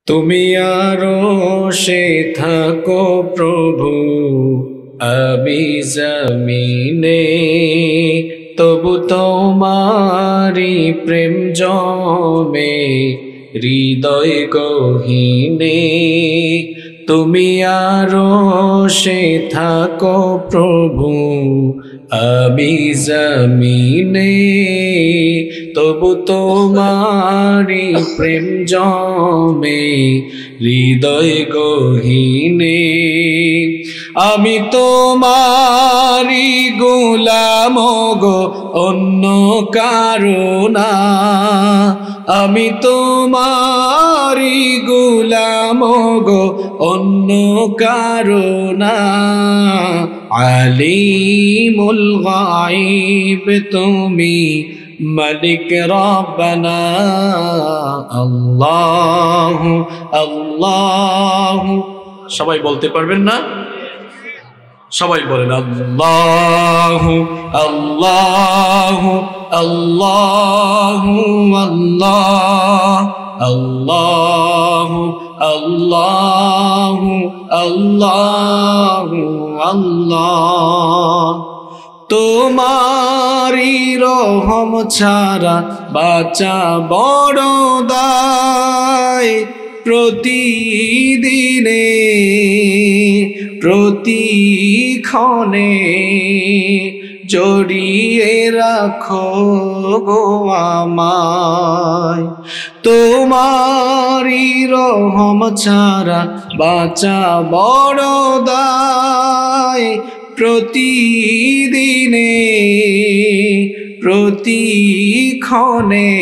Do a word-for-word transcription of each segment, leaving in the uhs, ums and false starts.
তুমি আরশে থাকো প্রভু, আমি জমিনে, তবু তোমারি প্রেম জমে হৃদয় গহীনে। তুমি আরশে থাকো প্রভু, আমি জমিনে, তবু তোমারি প্রেম জমে হৃদয় গহীনে। আমি তোমারি গোলাম গো, অন্য কারো না। আমি তোমারি গোলাম গো, অন্য কারো না। আলিমুল গায়ব তুমি, মালিক রব্বানা। আল্লাহু আল্লাহু, সবাই বলতে পারবেন না? সবাই বলেন আল্লাহু আল্লাহু আল্লাহু আল্লাহ আল্লাহু আল্লাহু আল্লাহু আল্লাহ। তোমারি রহম ছাড়া বাঁচা বড় দায়। প্রতিদিনে প্রতিক্ষণে জড়িয়ে রাখো গো আমায়। তোমারি রহম ছাড়া বাঁচা বড় দায়। প্রতিদিনে প্রতিক্ষণে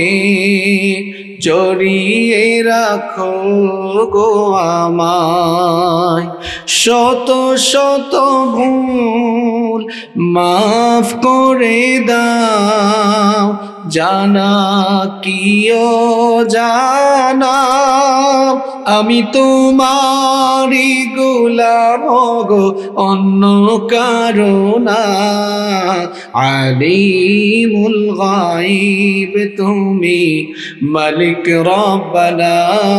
জড়িয়ে রাখো গো আমায়। শত শত ভুল মাফ করে দাও, জানা কি অজানা। আমি তোমারি গোলাম গো, অন্য কারো না। আলিমুল গায়ব তুমি, মালিক রব্বানা।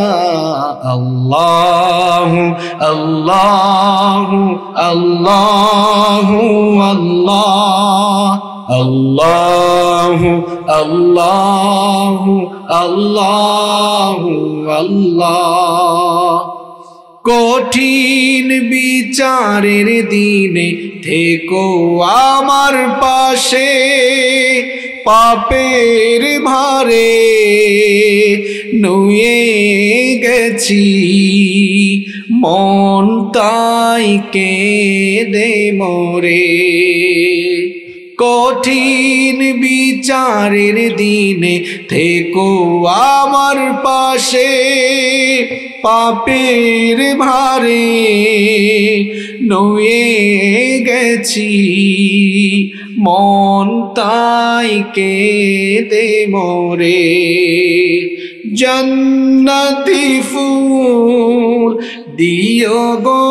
আল্লাহু আল্লাহু আল্লাহু আল্লাহ আল্লাহু আল্লাহু আল্লাহু আল্লাহ। কঠিন বিচারের দিনে থেকো আমার পাশে। পাপের ভারে নুয়ে গেছি, মন তাই কেঁদে মরে। কঠিন বিচারের দিনে থেকো আমার পাশে। পাপের ভারে নুয়ে গেছি, মন তাই কেঁদে মরে। জান্নাতি ফুল দিও গো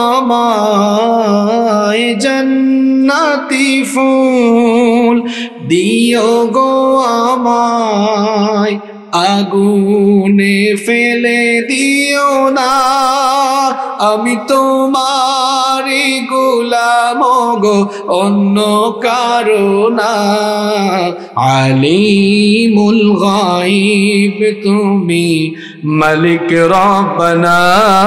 আমায়, জান্নাতি ফুল দিও গো আমায়। আগুনে ফেলে দিও না, আমি তোমারি গোলাম গো, অন্য কারো না। আলিমুল গায়ব তুমি, মালিক রব্বানা।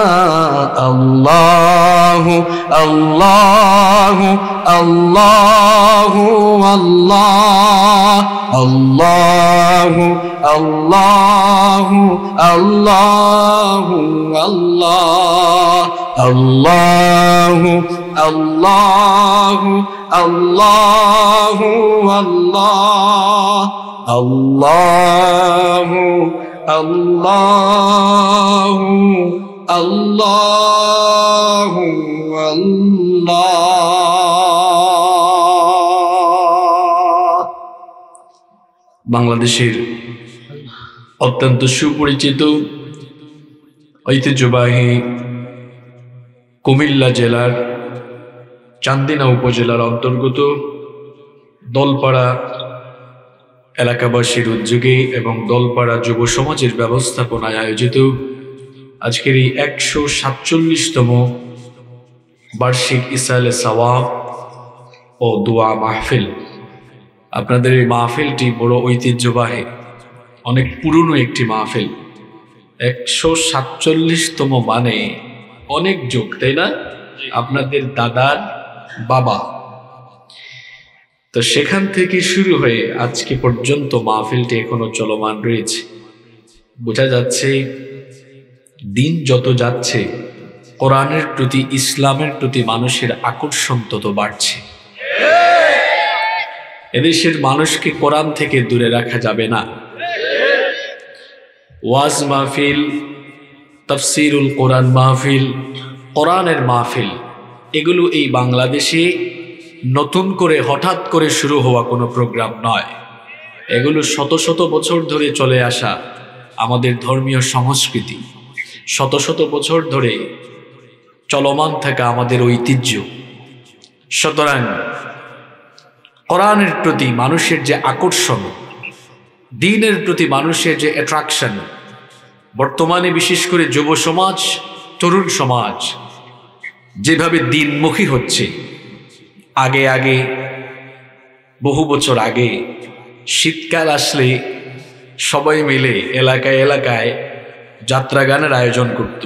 আল্লাহু আল্লাহু আল্লাহু আল্লাহ আল্লাহু আল্লাহু আল্লাহু আল্লাহ আল্লাহু আল্লাহু আল্লাহু আল্লাহ আল্লাহু আল্লাহু আল্লাহু আল্লাহ। বাংলাদেশের অত্যন্ত সুপরিচিত ঐতিহ্যবাহী কুমিল্লা জেলার চান্দিনা উপজেলার অন্তর্গত দলপাড়া এলাকাবাসীর উদ্যোগে এবং দলপাড়া যুব সমাজের ব্যবস্থাপনায় আয়োজিত আজকের এই একশো সাতচল্লিশতম বার্ষিক ইসালে সওয়াব ও দোয়া মাহফিল। আপনাদের এই মাহফিলটি বড় ঐতিহ্যবাহী, অনেক পুরনো একটি মাহফিল। একশো সাতচল্লিশতম মানে অনেক যুগ, তাই না? আপনাদের দাদার বাবা, তো সেখান থেকে শুরু হয়ে আজকে পর্যন্ত মাহফিলটি এখনো চলমান রয়েছে। বোঝা যাচ্ছে দিন যত যাচ্ছে কোরআনের প্রতি, ইসলামের প্রতি মানুষের আকর্ষণ তত বাড়ছে। এদেশের মানুষকে কোরআন থেকে দূরে রাখা যাবে না। ওয়াজ মাহফিল, তাফসিরুল কোরআন মাহফিল, কোরআনের মাহফিল, এগুলো এই বাংলাদেশে নতুন করে হঠাৎ করে শুরু হওয়া কোনো প্রোগ্রাম নয়। এগুলো শত শত বছর ধরে চলে আসা আমাদের ধর্মীয় সংস্কৃতি, শত শত বছর ধরে চলমান থাকা আমাদের ঐতিহ্য। সুতরাং কোরআনের প্রতি মানুষের যে আকর্ষণ, দ্বীনের প্রতি মানুষের যে অ্যাট্রাকশন, বর্তমানে বিশেষ করে যুব সমাজ, তরুণ সমাজ যেভাবে দ্বীনমুখী হচ্ছে, আগে আগে বহু বছর আগে শীতকাল আসলে সবাই মিলে এলাকায় এলাকায় যাত্রা গানের আয়োজন করত,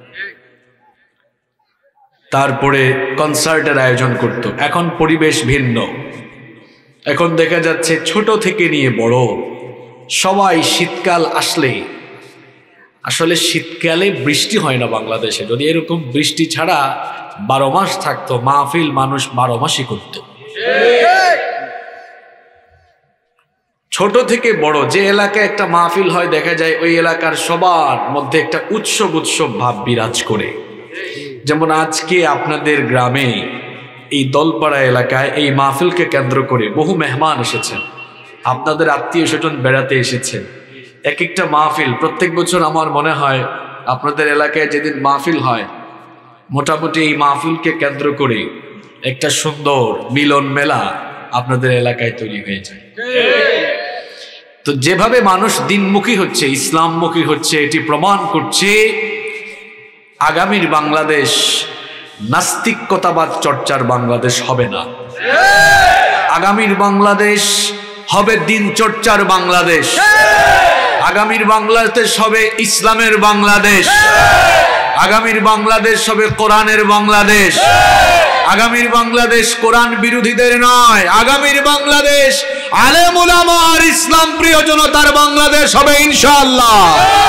তারপরে কনসার্টের আয়োজন করত। এখন পরিবেশ ভিন্ন। এখন দেখা যাচ্ছে ছোট থেকে নিয়ে বড় সবাই শীতকাল আসলে, আসলে শীতকালে বৃষ্টি হয় না বাংলাদেশে। যদি এরকম বৃষ্টি ছাড়া বারো মাস থাকতো, মাহফিল মানুষ বারো মাসই করত। ছোট থেকে বড় যে এলাকায় একটা মাহফিল হয়, দেখা যায় ওই এলাকার সবার মধ্যে একটা উৎসব উৎসব ভাব বিরাজ করে। যেমন আজকে আপনাদের গ্রামে এই দলপাড়া এলাকায় এই মাহফিলকে কেন্দ্র করে বহু মেহমান এসেছেন, আপনাদের আত্মীয় স্বজন বেড়াতে এসেছেন। এক একটা মাহফিল প্রত্যেক বছর আমার মনে হয় আপনাদের এলাকায় যেদিন মাহফিল হয়, মোটামুটি এই মাহফিলকে কেন্দ্র করে একটা সুন্দর মিলন মেলা আপনাদের এলাকায় তৈরি হয়ে যায়। তো যেভাবে মানুষ দিনমুখী হচ্ছে, ইসলামমুখী হচ্ছে, এটি প্রমাণ করছে আগামীর বাংলাদেশ নাস্তিকতাবাদ চর্চার বাংলাদেশ হবে না। আগামীর বাংলাদেশ হবে দিন চর্চার বাংলাদেশ। আগামীর বাংলাদেশ হবে ইসলামের বাংলাদেশ। আগামীর বাংলাদেশ হবে কোরআনের বাংলাদেশ। আগামীর বাংলাদেশ কোরআন বিরোধীদের নয়, আগামীর বাংলাদেশ আলেম উলামা আর ইসলাম প্রিয় জনতার বাংলাদেশ হবে ইনশাআল্লাহ।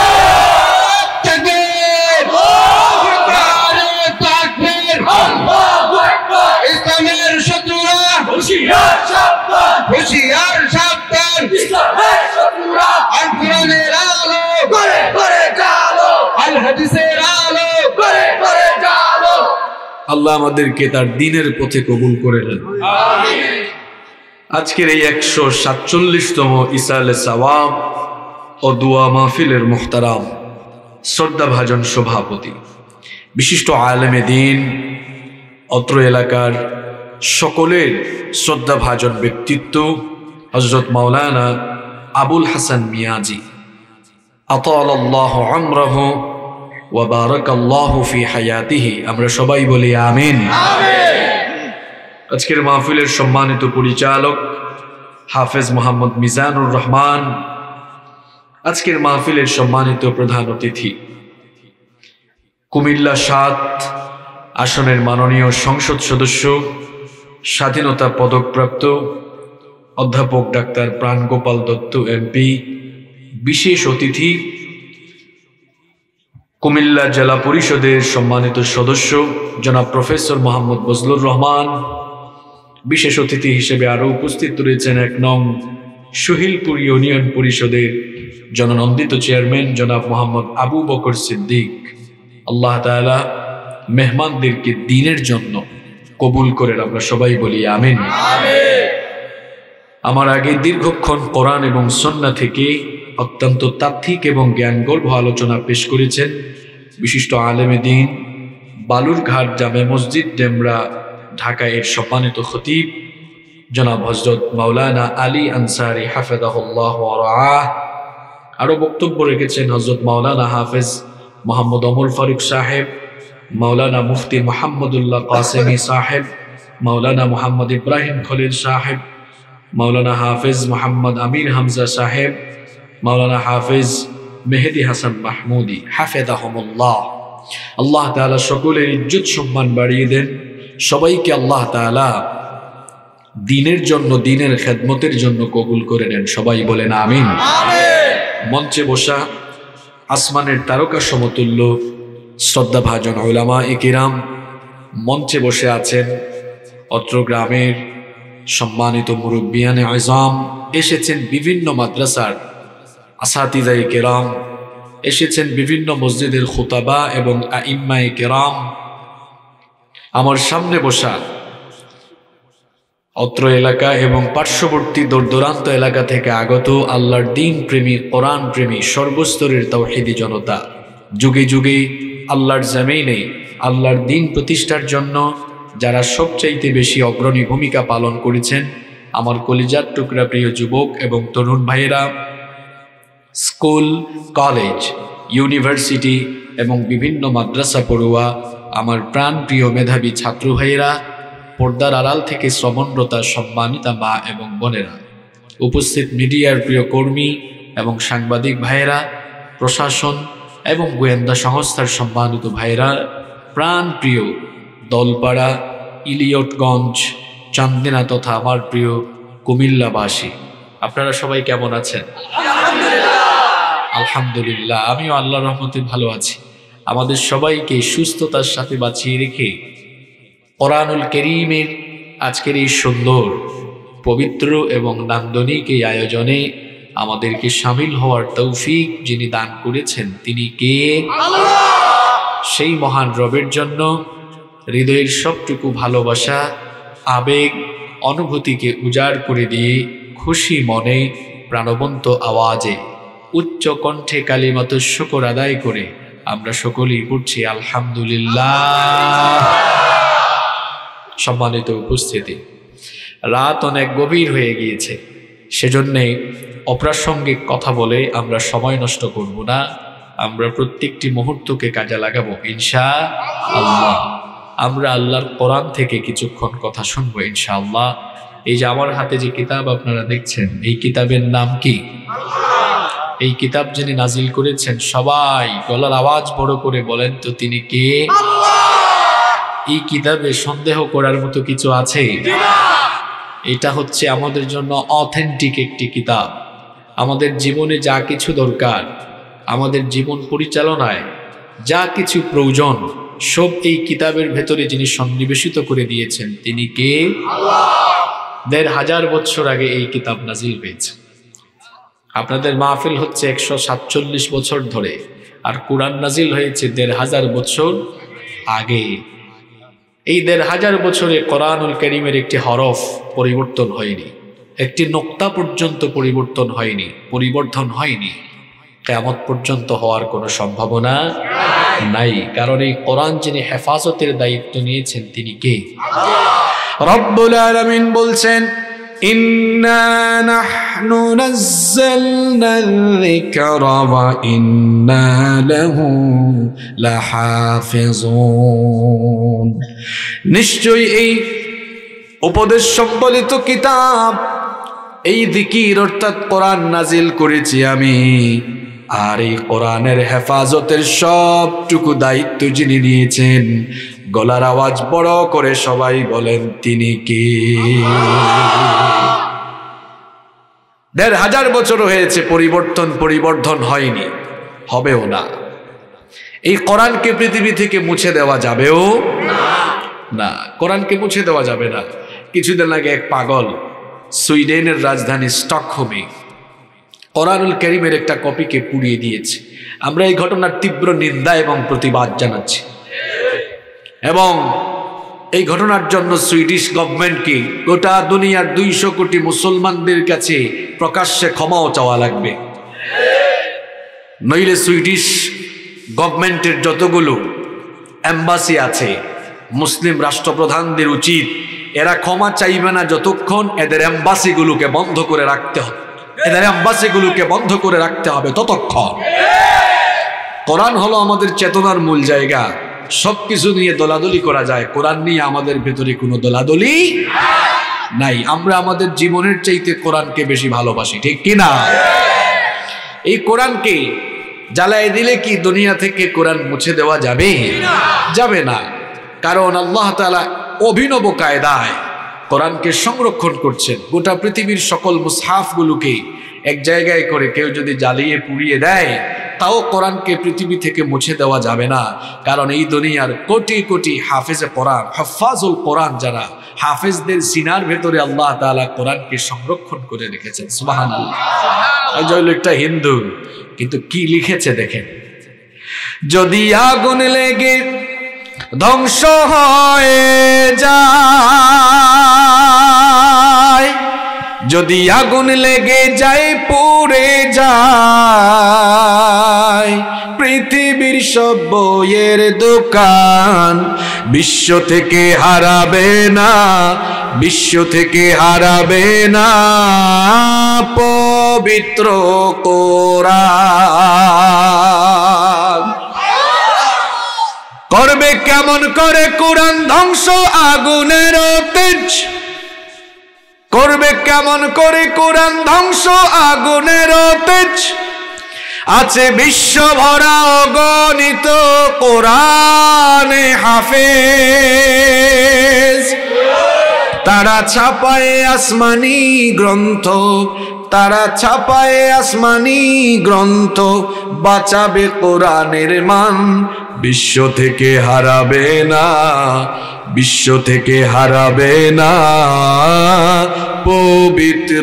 ইসলামের শত্রুরা হুঁশিয়ার সাবধান, হুঁশিয়ার সাবধান, ইসলামের শত্রুরা আল কোরআনের আলো করে করে জালো, আল হাদিসের আলো করে করে জালো। আল্লাহ আমাদেরকে তার দ্বীনের পথে কবুল করে নেন, আমিন। আজকের এই একশো সাতচল্লিশতম ইসালে সওয়াব ও দোয়া মাহফিলের মুহতারাম শ্রদ্ধাভাজন সভাপতি, বিশিষ্ট আলেমে দ্বীন, অত্র এলাকার সকলের শ্রদ্ধাভাজন ব্যক্তিত্ব হযরত মাওলানা আবুল হাসান মিয়াজি, আতালাল্লাহু আমরাহু ওয়া বারাকাল্লাহু ফি হায়াতিহি, আমরা সবাই বলি আমিন, আমিন। আজকের মাহফিলের সম্মানিত পরিচালক হাফেজ মোহাম্মদ মিজানুর রহমান, আজকের মাহফিলের সম্মানিত প্রধান অতিথি কুমিল্লা সাত আসনের মাননীয় সংসদ সদস্য, স্বাধীনতা পদকপ্রাপ্ত অধ্যাপক ডাক্তার প্রাণগোপাল দত্ত এমপি, বিশেষ অতিথি কুমিল্লা জেলা পরিষদের সম্মানিত সদস্য জনাব প্রফেসর মোহাম্মদ বজলুর রহমান, বিশেষ অতিথি হিসেবে আরো উপস্থিত রয়েছেন এক নং শহীলপুর ইউনিয়ন পরিষদের জননন্দিত চেয়ারম্যান জনাব মোহাম্মদ আবু বকর সিদ্দিক। আল্লাহ তাআলা মেহমানদেরকে দ্বীনের জন্য কবুল করেন, আমরা সবাই বলি আমিন, আমিন। আমার আগে দীর্ঘক্ষণ কোরআন এবং সুন্নাহ থেকে অত্যন্ত তাত্ত্বিক এবং জ্ঞানগর্ভ আলোচনা পেশ করেছেন বিশিষ্ট আলেমে দ্বীন, বালুরঘাট জামে মসজিদ ডেমরা ঢাকা এর সম্মানিত খতিব জনাব হযরত মাওলানা আলী আনসারী হাফিজাহুল্লাহ ওয়া রাআহ। আরো বক্তব্য রেখেছেন হযরত মাওলানা হাফেজ মোহাম্মদ ওমর ফারুক সাহেব, মাওলানা মুফতি মোহাম্মদুল্লাহ কাসেমি সাহেব, মাওলানা মোহাম্মদ ইব্রাহিম খলিল সাহেব, মাওলানা হাফিজ মোহাম্মদ আমির হামজা সাহেব, মাওলানা হাফিজ মেহেদি হাসান মাহমুদি হাফেজাহুমুল্লাহ। আল্লাহ তাআলা সকলের ইজ্জত সম্মান বাড়িয়ে দেন। সবাইকে আল্লাহ তাআলা দ্বীনের জন্য, দ্বীনের খেদমতের জন্য কবুল করে নেন। সবাই বলেন আমিন। মঞ্চে বসা আসমানের তারকা সমতুল্য শ্রদ্ধাভাজন উলামায়ে কিরাম, মঞ্চে বসে আছেন অত্র গ্রামের সম্মানিত মুরব্বিয়ানে আযম, এসেছেন বিভিন্ন মাদ্রাসার আসাতিজায়ে কিরাম, এসেছেন বিভিন্ন মসজিদের খুতাবা এবং আইম্মায়ে কিরাম। আমার সামনে বসা অত্র এলাকা এবং পার্শ্ববর্তী দূরদূরান্ত এলাকা থেকে আগত আল্লাহর দ্বীন প্রেমী, কোরআন প্রেমী সর্বস্তরের তাওহীদি জনতা, যুগে যুগে আল্লাহর জমিনে আল্লাহর দ্বীন প্রতিষ্ঠার জন্য যারা সবচাইতে বেশি অগ্রণী ভূমিকা পালন করেছেন, আমার কলিজার টুকরা প্রিয় যুবক এবং তরুণ ভাইয়েরা, স্কুল, কলেজ, ইউনিভার্সিটি এবং বিভিন্ন মাদ্রাসা পড়ুয়া আমার প্রাণ প্রিয় মেধাবী ছাত্র ভাইয়েরা, পর্দার আড়াল থেকে শ্রবণরতা সম্মানিতা মা এবং বোনেরা, উপস্থিত মিডিয়ার প্রিয় কর্মী এবং সাংবাদিক ভাইয়েরা, প্রশাসন এবং গোয়েন্দা সংস্থার সম্মানিত ভাইয়েরা, প্রাণ প্রিয় দলপাড়া, ইলিয়টগঞ্জ, চান্দিনা তথা আমার প্রিয় কুমিল্লাবাসী, আপনারা সবাই কেমন আছেন? আলহামদুলিল্লাহ, আমিও আল্লাহর রহমতে ভালো আছি। আমাদের সবাইকে সুস্থতার সাথে বাঁচিয়ে রেখে কোরআনুল কারীমের আজকের এই সুন্দর, পবিত্র এবং নান্দনিক এই আয়োজনে আমাদেরকে শামিল হওয়ার তৌফিক যিনি দান করেছেন তিনি কে? সেই মহান রবের জন্য হৃদয়ের সবটুকু ভালোবাসা, আবেগ, অনুভূতিকে উজাড় করে দিয়ে খুশি মনে, প্রাণবন্ত আওয়াজে, উচ্চ কণ্ঠে কালিমাতুশ শুকর আদায় করে আমরা সকলেই পড়ছি আলহামদুলিল্লাহ। সম্মানিত উপস্থিতি, রাত অনেক গভীর হয়ে গিয়েছে, সেজন্যে অপ্রাসঙ্গিক কথা বলে আমরা সময় নষ্ট করব না। আমরা প্রত্যেকটি মুহূর্তকে কাজে লাগাবো ইনশাআল্লাহ। আমরা আল্লাহর কোরআন থেকে কিছুক্ষণ কথা শুনবো ইনশাআল্লাহ। এই যে আমার হাতে যে কিতাব আপনারা দেখছেন, এই কিতাবের নাম কি? এই কিতাব যিনি নাজিল করেছেন, সবাই গলার আওয়াজ বড় করে বলেন তো তিনি কে? এই কিতাবে সন্দেহ করার মতো কিছু আছে? এটা হচ্ছে আমাদের জন্য অথেন্টিক একটি কিতাব। আমাদের জীবনে যা কিছু দরকার, আমাদের জীবন পরিচালনায় যা কিছু প্রয়োজন, সব এই কিতাবের ভেতরে যিনি সন্নিবেশিত করে দিয়েছেন তিনি কে? দেড় হাজার বছর আগে এই কিতাব নাজিল হয়েছে। আপনাদের মাহফিল হচ্ছে একশো সাতচল্লিশ বছর ধরে, আর কোরআন নাজিল হয়েছে দেড় হাজার বছর আগে। এই দেড় হাজার বছরে কোরআনুল কারীমের একটি হরফ পরিবর্তন হয়নি, একটি নোক্তা পর্যন্ত পরিবর্তন হয়নি, পরিবর্তন হয়নি, কিয়ামত পর্যন্ত হওয়ার কোনো সম্ভাবনা নাই। কারণ এই কোরআন যিনি হেফাজতের দায়িত্ব নিয়েছেন তিনি কে? রব্বুল আলামিন বলছেন, ইন্না নাহনু নাযালনা যিকরা ওয়া ইন্না লাহু লাহাফিজুন। নিশ্চয়ই এই উপদেশ সম্বলিত কিতাব, এই যিকির অর্থাৎ কোরআন নাজিল করেছি আমি, আর এই কোরআনের হেফাজতের সবটুকু দায়িত্ব যিনি নিয়েছেন, গলার আওয়াজ বড় করে সবাই বলেন তিনি কে? দেড় হাজার বছর হয়েছে, পরিবর্তন পরিবর্ধন হয়নি, হবেও না। এই কোরআনকে পৃথিবী থেকে মুছে দেওয়া যাবেও না, কোরআনকে মুছে দেওয়া যাবে না। কিছুদিন আগে এক পাগল সুইডেনের রাজধানী স্টকহোমে কোরআনুল কারীমের একটা কপিকে পুড়িয়ে দিয়েছে। আমরা এই ঘটনার তীব্র নিন্দা এবং প্রতিবাদ জানাচ্ছি, এবং এই ঘটনার জন্য সুইডিশ গভর্নমেন্টকে গোটা দুনিয়ার দুইশো কোটি মুসলমানদের কাছে প্রকাশ্যে ক্ষমাও চাওয়া লাগবে। নইলে সুইডিশ গভর্নমেন্টের যতগুলো এম্বাসি আছে, মুসলিম রাষ্ট্রপ্রধানদের উচিত এরা ক্ষমা চাইবে না যতক্ষণ এদের এম্বাসিগুলোকে বন্ধ করে রাখতে হবে, এদের এম্বাসিগুলোকে বন্ধ করে রাখতে হবে ততক্ষণ। কোরআন হলো আমাদের চেতনার মূল জায়গা। সবকিছু নিয়ে দলাদলি করা যায়, কোরআন নিয়ে আমাদের ভেতরে কোনো দলাদলি নাই। আমরা আমাদের জীবনের চাইতে কোরআনকে বেশি ভালোবাসি, ঠিক কি না? এই কোরআনকে জ্বালায় দিলে কি দুনিয়া থেকে কোরআন মুছে দেওয়া যাবে? যাবে না। কারণ আল্লাহ তাআলা অভিনব কায়দায় কোরআনকে সংরক্ষণ করছেন। গোটা পৃথিবীর সকল মুসহাফগুলোকে এক জায়গায় করে কেউ যদি জ্বালিয়ে পুড়িয়ে দেয়, তাও কোরআনকে পৃথিবী থেকে মুছে দেওয়া যাবে না। কারণ এই দুনিয়ার কোটি কোটি হাফেজে কোরআন, হাফাজুল কোরআন যারা, হাফেজদের সিনার ভেতরে আল্লাহ তাআলা কোরআনকে সংরক্ষণ করে রেখেছেন। সুবহানাল্লাহ। এই যে লোকটা হিন্দু, কিন্তু কি লিখেছে দেখেন, যদি আগুন লেগে ধ্বংস হয়ে যায়, যদি আগুন লেগে যায় পুড়ে যায়, পৃথিবীর সব বইয়ের দোকান বিশ্ব থেকে হারাবে না, বিশ্ব থেকে হারাবে না পবিত্র কোরআন। করবে কেমন করে কোরআন ধ্বংস আগুনের তেজ, করবে কেমন করে কোরআন ধ্বংস আগুনের তেজ, আছে বিশ্ব ভরা অগণিত কোরআনে হাফেজ, তারা ছাপায় আসমানি গ্রন্থ, তারা ছাপায় আসমানি গ্রন্থ, বাঁচাবে কোরআনের মান, বিশ্ব থেকে হারাবে না, বিশ্ব থেকে হারাবে না পবিত্র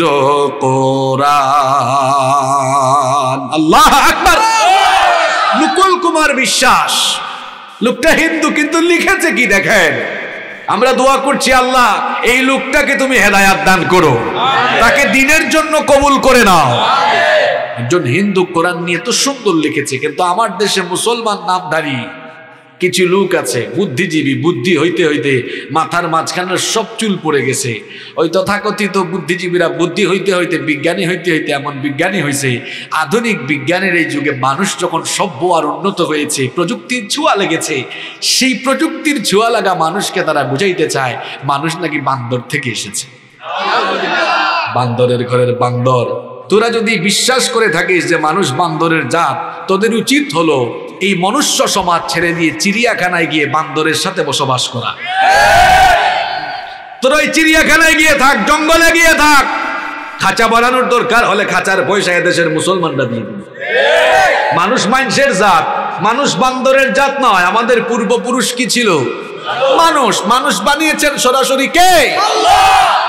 কোরআন। আল্লাহ আকবার। মুকুল কুমার বিশ্বাস লোকটা হিন্দু, কিন্তু লিখেছে কি দেখেন। আমরা দোয়া করছি, আল্লাহ এই লোকটাকে তুমি হেদায়াত দান করো, তাকে দ্বীনের জন্য কবুল করে নাও। একজন হিন্দু কোরআন নিয়ে তো সুন্দর লিখেছে, কিন্তু আমার দেশে মুসলমান নামধারী কিছু লোক আছে, বুদ্ধিজীবী, বুদ্ধি হইতে হইতে মাথার মাঝখানে সব চুল পড়ে গেছে। ওই তথাকথিত বুদ্ধিজীবীরা বুদ্ধি হইতে হইতে বিজ্ঞানী হইতে হইতে এমন বিজ্ঞানী হয়েছে, আধুনিক বিজ্ঞানের এই যুগে মানুষ যখন সভ্য আর উন্নত হয়েছে, প্রযুক্তির ছোঁয়া লেগেছে, সেই প্রযুক্তির ছোঁয়া লাগা মানুষকে তারা বুঝাইতে চায় মানুষ নাকি বান্দর থেকে এসেছে। বান্দরের ঘরের বান্দর। তোরা যদি বিশ্বাস করে থাকিস যে মানুষ বান্দরের জাত, তোদের উচিত হলো এই মনুষ্য সমাজ ছেড়ে দিয়ে চিড়িয়াখানায় গিয়ে বান্দরের সাথে বসবাস করা। তোরা ওই চিড়িয়াখানায় গিয়ে থাক, জঙ্গলে গিয়ে থাক, খাঁচা বানানোর দরকার হলে খাঁচার পয়সা এদেশের মুসলমানরা দিয়ে দিবে। মানুষ মানুষের জাত, মানুষ বান্দরের জাত নয়। আমাদের পূর্বপুরুষ কি ছিল? মানুষ। মানুষ বানিয়েছেন সরাসরি কে? আল্লাহ।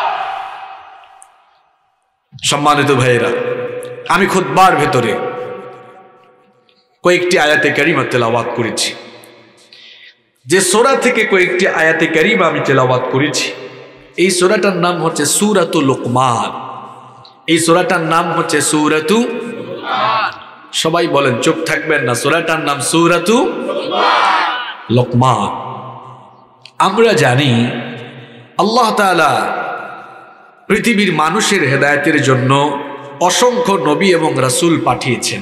সম্মানিত ভাইয়েরা, আমি খুতবার ভেতরে কয়েকটি আয়াতে কারিমা তেলাওয়াত করেছি। যে সূরা থেকে কয়েকটি আয়াতে কারিমা আমি তেলাওয়াত করেছি, এই সূরাটার নাম হচ্ছে সূরাতুল লুকমান। এই সূরাটার নাম হচ্ছে সূরাতু লুকমান। সবাই বলেন, চুপ থাকবেন না। সূরাটার নাম সূরাতু লুকমান। আমরা জানি আল্লাহ তাআলা পৃথিবীর মানুষের হেদায়েতের জন্য অসংখ্য নবী এবং রাসূল পাঠিয়েছেন।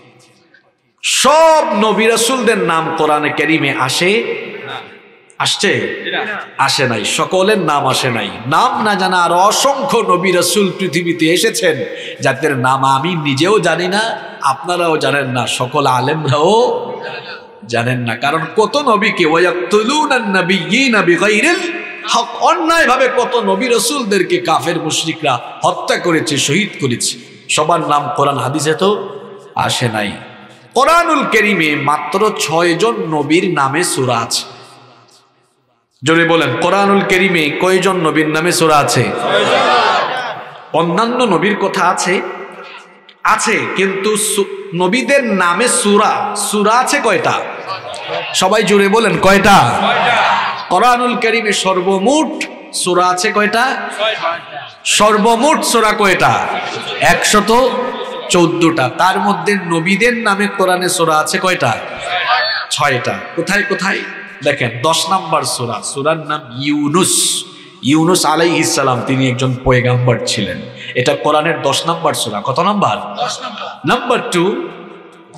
সব নবী রাসূলদের নাম কোরআনে কারিমে আসে? আসছে? আসে নাই। সকলের নাম আসে নাই। নাম না জানা আর অসংখ্য নবী রাসূল পৃথিবীতে এসেছেন, যাদের নাম আমি নিজেও জানি না, আপনারাও জানেন না, সকল আলেমরাও জানেন না। কারণ কত নবীকে ওয়ায়াকতুলুনান নাবিয়্যিনা বিগাইরিল হক, অন্যায় ভাবে কত নবী রাসূলদেরকে কাফের মুশরিকরা হত্যা করেছে, শহীদ করেছে। সবার নাম কোরআন হাদিসে তো আসে নাই। কোরআনুল কারীমে মাত্র ছয় জন নবীর নামে সূরা আছে। জোরে বলেন, কোরআনুল কারীমে কয়জন নবীর নামে সূরা আছে? অন্যান্য নবীর কথা আছে আছে কিন্তু নবীদের নামে সূরা সূরা আছে কয়টা? সবাই জোরে বলেন, কয়টা? কোরআনুল কারীমে সর্বমোট সূরা আছে কয়টা? সর্বমোট সূরা কয়টা? একশত চোদ্দটা। তার মধ্যে নবীদের নামে কোরআনে সূরা আছে কয়টা? ছয়টা। কোথায় কোথায় দেখেন, দশ নাম্বার সূরা, সূরার নাম ইউনুস। ইউনুস আলাইহিস সালাম, তিনি একজন পয়গাম্বর ছিলেন। এটা কোরআনের দশ নাম্বার সূরা। কত নাম্বার? নাম্বার টু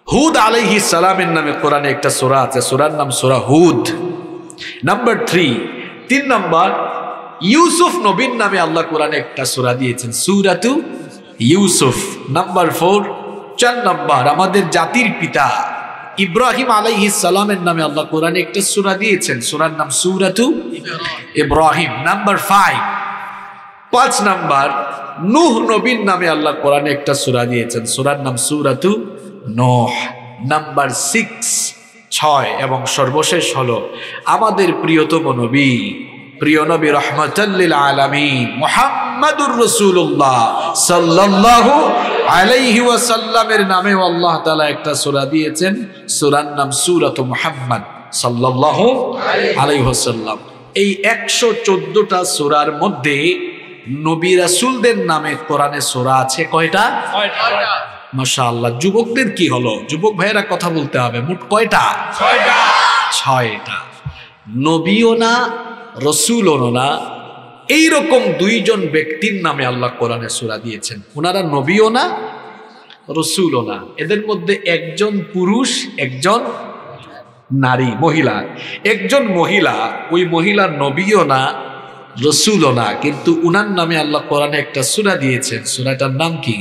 হুদ আলাইহিস সালামের নামে কোরআনে একটা সূরা আছে, সূরার নাম সূরা হুদ। নাম্বার থ্রি, তিন নাম্বার, ইউসুফ নবীর নামে আল্লাহ কোরআনে একটা সূরা দিয়েছেন, সূরাতু ইউসুফ। নাম্বার ফোর, চার নাম্বার, আমাদের জাতির পিতা ইব্রাহিম আলাইহিস সালামের নামে আল্লাহ কোরআনে একটা সূরা দিয়েছেন, সূরার নাম সূরাতু ইব্রাহিম। নাম্বার ফাইভ, পাঁচ নাম্বার, নূহ নবীর নামে আল্লাহ কোরআনে একটা সূরা দিয়েছেন, সূরার নাম সূরাতু নূহ। নাম্বার সিক্স, ছয় এবং সর্বশেষ হলো আমাদের প্রিয়তম নবী, প্রিয় নবী রাহমাতাল লিল আলামিন মুহাম্মাদুর রাসূলুল্লাহ সাল্লাল্লাহু আলাইহি ওয়াসাল্লামের নামে আল্লাহ তাআলা একটা সূরা দিয়েছেন, সূরার নাম সূরাতু মুহাম্মদ সাল্লাল্লাহু আলাইহি ওয়াসাল্লাম। এই একশো চোদ্দটা সূরার মধ্যে নবী রাসূলদের নামে কোরআনে সূরা আছে কয়টা? ছয়টা। মাশাআল্লাহ। যুবকদের কি হলো? যুবক ভাইয়েরা কথা বলতে হবে। মোট কয়টা? ছয়টা। ছয়টা। নবীও না রাসূলও না, এইরকম দুইজন ব্যক্তির নামে আল্লাহ কোরআনে সূরা দিয়েছেন। ওনারা নবীও না রাসূলও না, এদের মধ্যে একজন পুরুষ একজন নারী, মহিলা। একজন মহিলা, ওই মহিলা নবীও না রাসূলও না, কিন্তু উনার নামে আল্লাহ কোরআনে একটা সূরা দিয়েছেন। সূরাটার নাম কি?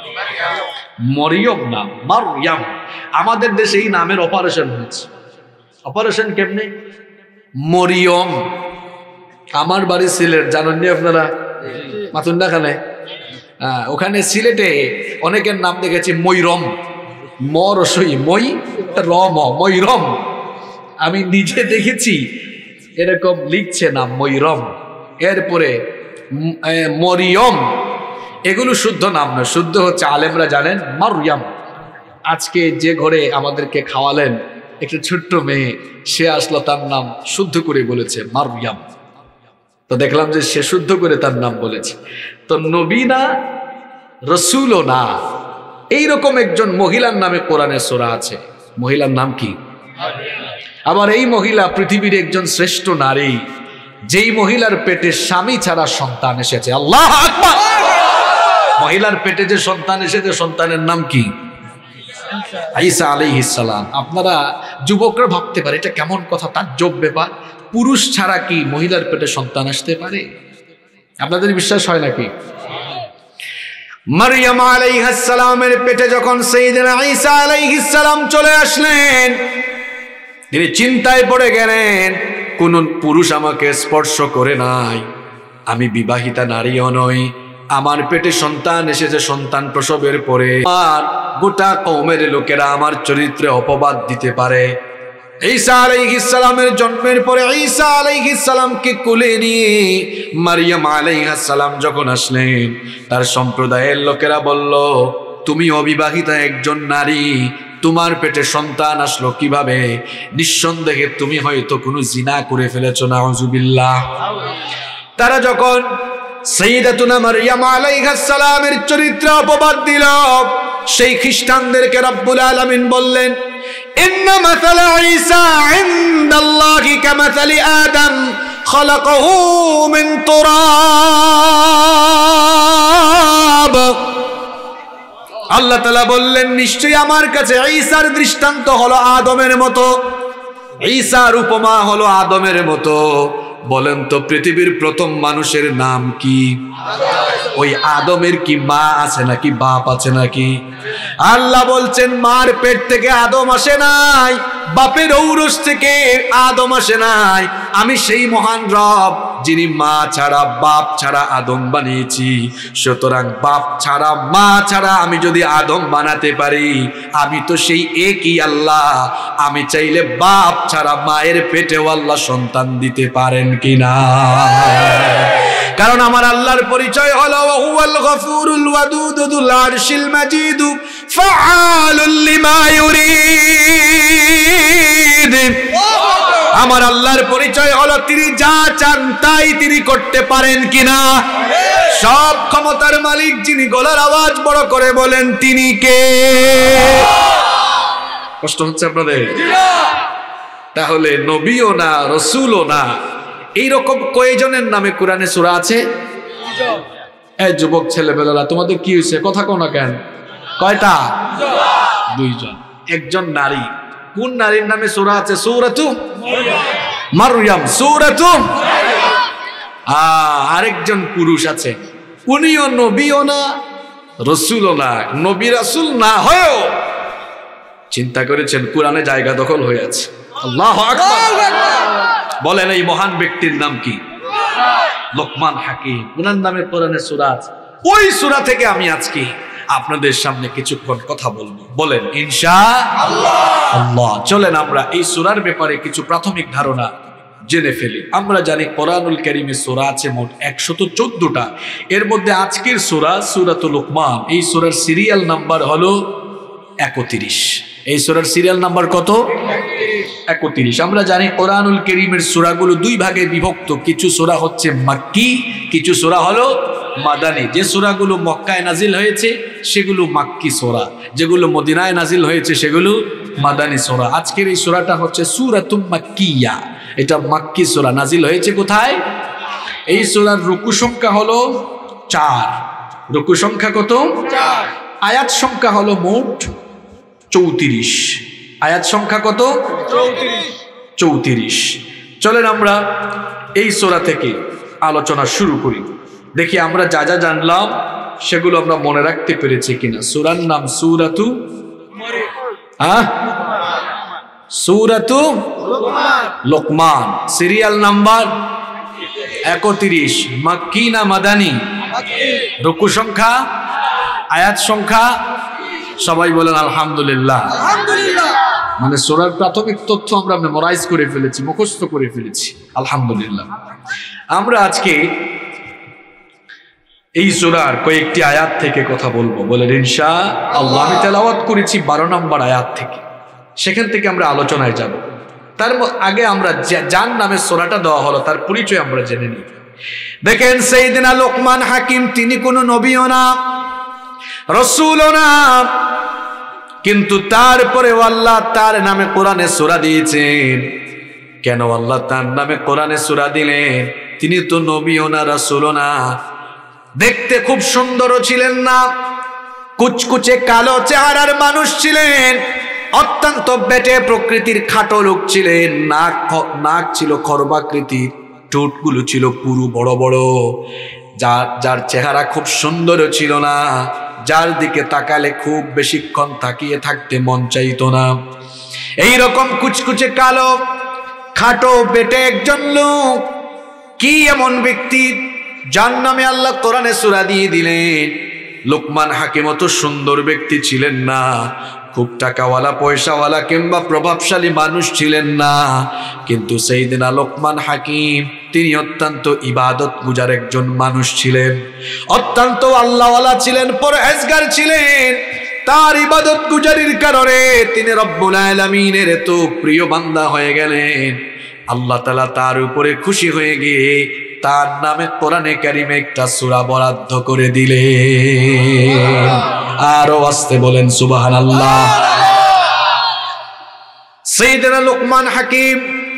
মরিয়ম নাম, মারইয়াম। আমাদের দেশে এই নামের অপারেশন হয়েছে। অপারেশন কেমনে? মরিয়ম। আমার বাড়ি সিলেট, জানেননি আপনারা? মাতুন্ডা খানে, হ্যাঁ, ওখানে সিলেটে অনেকের নাম দেখেছি ময়রম, ম রসই, মই রম, ময়রম। আমি নিজে দেখেছি এরকম লিখছে নাম ময়রম। এরপরে মরিয়ম, এগুলো শুদ্ধ নাম না, শুদ্ধ হচ্ছে আলেমরা জানেন মারইয়াম। আজকে যে ঘরে আমাদেরকে খাওয়ালেন একটা ছোট্ট মেয়ে, সে আসলো, তার নাম শুদ্ধ করে বলেছে মারইয়াম। তো দেখলাম যে সে শুদ্ধ করে তার নাম বলেছে। তো নবী না রাসূলও না, এইরকম একজন মহিলার নামে কোরআনে সূরা আছে। মহিলার নাম কি? আবার এই মহিলা পৃথিবীর একজন শ্রেষ্ঠ নারী, যেই মহিলার পেটে স্বামী ছাড়া সন্তান এসেছে। আল্লাহু আকবার। মহিলার পেটে যে সন্তান এসেছে, সন্তানের নাম কি? ঈসা আলাইহিস সালাম। আপনারা যুবকরা ভাবতে পারে এটা কেমন কথা, তাজ্জব ব্যাপার, পুরুষ ছাড়া কি মহিলার পেটে সন্তান আসতে পারে? আপনাদের বিশ্বাস হয় নাকি? মারইয়াম আলাইহিস সালামের পেটে যখন সাইয়েদনা ঈসা আলাইহিস সালাম চলে আসলেন, তিনি চিন্তায় পড়ে গেলেন, কোন পুরুষ আমাকে স্পর্শ করে নাই, আমি বিবাহিতা নারীও নই, আমার পেটে সন্তান এসেছে, সন্তান প্রসবের পরে আর গোটা কওমের লোকেরা আমার চরিত্রে অপবাদ দিতে পারে। ঈসা আলাইহিস সালামের জন্মের পরে ঈসা আলাইহিস সালামকে কোলে নিয়ে মারইয়াম আলাইহিস সালাম যখন আসলেন, তার সম্প্রদায়ের লোকেরা বলল, তুমি অবিবাহিতা একজন নারী, তোমার পেটে সন্তান আসলো কিভাবে? নিঃসন্দেহে তুমি হয়তো কোনো জিনা করে ফেলেছো, নাউজুবিল্লাহ। তারা যখন সাইয়্যিদাতুনা মারইয়াম আলাইহিস সালামের চরিত্রে অপবাদ দিল, সেই খ্রিস্টানদেরকে রব্বুল আলামিন বললেন, ইন্না মাসালা ঈসা ইনদাল্লাহি কামাসালি আদম খলাকাহু মিন তুরাব। আল্লাহ তাআলা বললেন, নিশ্চয়ই আমার কাছে ঈসার দৃষ্টান্ত হলো আদমের মতো, ঈসার উপমা হলো আদমের মতো। বলেন তো পৃথিবীর প্রথম মানুষের নাম কি? ওই আদমের কি মা আছে নাকি বাপ আছে নাকি? আল্লাহ বলছেন, মার পেট থেকে আদম আসে নাই, বাপের ঔরস থেকে আদম আসে নাই। আমি সেই মহান রব যিনি মা ছাড়া বাপ ছাড়া আদম বানিয়েছি। সুতরাং বাপ ছাড়া মা ছাড়া আমি যদি আদম বানাতে পারি, আমি তো সেই একই আল্লাহ। আমি চাইলে বাপ ছাড়া মায়ের পেটেও আল্লাহ সন্তান দিতে পারেন কিনা? কারণ আমার আল্লাহর পরিচয় হলো হুয়াল গফুরুল ওয়াদুদুল আরশিল মাজিদু ফাআলুল লিমা ইউরিদ। আমার আল্লাহর পরিচয় হলো তিনি যা চান তাই তিনি করতে পারেন কিনা। সব ক্ষমতার মালিক যিনি, গলার আওয়াজ বড় করে বলেন তিনি কে? কষ্ট হচ্ছে আপনাদের? তাহলে নবীও না রাসূলও না, এইরকম কয়জনের নামে কোরআনে সূরা আছে? এই যুবক ছেলেবেলারা, তোমাদের কি হয়েছে? কথা কও না কেন? কয়টা? দুইজন। একজন নারী, কোন নারীর নামে সূরা আছে? সূরাতু মারইয়াম, সূরাতু। আরেকজন পুরুষ আছে, উনিও নবীও না রাসূলও না, নবী রাসূল না হয়েও চিন্তা করেছেন কোরআনে জায়গা দখল হয়ে আছে। আল্লাহু আকবার। বলেন এই মহান ব্যক্তির নাম কি? লোকমান হাকিম। ওনার নামে কোরআনে সূরা আছে। ওই সূরা থেকে আমি আজকে আপনাদের সামনে কিছুক্ষণ কথা বলবো। বলেন ইনশাআল্লাহ। আল্লাহ। চলেন আমরা এই সূরার ব্যাপারে কিছু প্রাথমিক ধারণা জেনে ফেলি। আমরা জানি কোরআনুল কারীমে সূরা আছে মোট একশত চোদ্দটা। এর মধ্যে আজকের সূরা সূরাতুল লোকমান, এই সূরার সিরিয়াল নাম্বার হলো একত্রিশ। এই সূরার সিরিয়াল নাম্বার কত? একত্রিশ। আমরা জানি কোরআনুল কারীমের সূরাগুলো দুই ভাগে বিভক্ত, কিছু সূরা হচ্ছে মাক্কি, কিছু সূরা হলো মাদানী। যে সূরাগুলো মক্কায় নাজিল হয়েছে সেগুলো মাক্কি সূরা, যেগুলো মদিনায় নাজিল হয়েছে সেগুলো মাদানী সূরা। আজকের এই সূরাটা হচ্ছে সূরাতুম মাক্কিয়া, এটা মাক্কি সূরা, নাজিল হয়েছে কোথায়? এই সূরার রুকু সংখ্যা হলো চার। রুকু সংখ্যা কত? চার। আয়াত সংখ্যা হলো মোট চৌত্রিশ। আয়াত সংখ্যা কত? চৌত্রিশ। চৌত্রিশ। চলেন আমরা এই সূরা থেকে আলোচনা শুরু করি। দেখি আমরা যা যা জানলাম সেগুলো আমরা মনে রাখতে পেরেছি কিনা। সূরার নাম সূরাতু হ্যাঁ সূরাতু লোকমান, সিরিয়াল নাম্বার একত্রিশ। মাক্কি না মাদানী? রুকু সংখ্যা, আয়াত সংখ্যা, সবাই বলেন আলহামদুলিল্লাহ। মানে সূরার প্রাথমিক তথ্য আমরা মেমোরাইজ করে ফেলেছি, মুখস্থ করে ফেলেছি, আলহামদুলিল্লাহ। আমরা আজকে এই সূরার কয়েকটি আয়াত থেকে কথা বলবো। বলেন ইনশাআল্লাহ। আমি তেলাওয়াত করেছি বারো নম্বর আয়াত থেকে, সেখান থেকে আমরা আলোচনায় যাব। তার আগে আমরা যার নামে সূরাটা দেওয়া হলো তার পরিচয় আমরা জেনে নিই। দেখেন সাইয়েদনা লোকমান হাকিম, তিনি কোনো নবীও না রাসূলও না, কিন্তু তারপরে আল্লাহ তার নামে কোরআনে সূরা দিয়েছেন। কেন আল্লাহ তার নামে কোরআনে সূরা দিলেন? তিনি তো নবীও না রাসূলও না, দেখতে খুব সুন্দরও ছিলেন না, কুচকুচে কালো চেহারার মানুষ ছিলেন, অত্যন্ত বেটে প্রকৃতির খাটো লোক ছিলেন, নাক নাক ছিল খর্বাকৃতির, ঠোঁটগুলো ছিল পুরু বড় বড়, যার যার চেহারা খুব সুন্দরও ছিল না, যার দিকে তাকালে খুব বেশিক্ষণ তাকিয়ে থাকতে মন চাইতো না। এইরকম কুচকুচে কালো খাটো বেটে একজন লোক, কি এমন ব্যক্তি যার নামে আল্লাহ কোরআনে সূরা দিয়ে দিলেন? লোকমান হাকিম অত সুন্দর ব্যক্তি ছিলেন না, খুব টাকাওয়ালা পয়সাওয়ালা কিংবা প্রভাবশালী মানুষ ছিলেন না, কিন্তু সাইয়েদনা লোকমান হাকিম তিনি অত্যন্ত ইবাদত গুজার একজন মানুষ ছিলেন, অত্যন্ত আল্লাহওয়ালা ছিলেন, পরহেজগার ছিলেন। তার ইবাদত গুজারির কারণে তিনি রব্বুল আলামিনের এত প্রিয় বান্দা হয়ে গেলেন। আল্লাহ তাআলা তার উপরে খুশি হয়ে গিয়ে তার নামে কোরআনে কারিমে একটা সূরা বরাদ্দ করে দিলেন। আরো আস্তে বলেন সুবহানাল্লাহ। সাইয়েদনা লোকমান হাকিম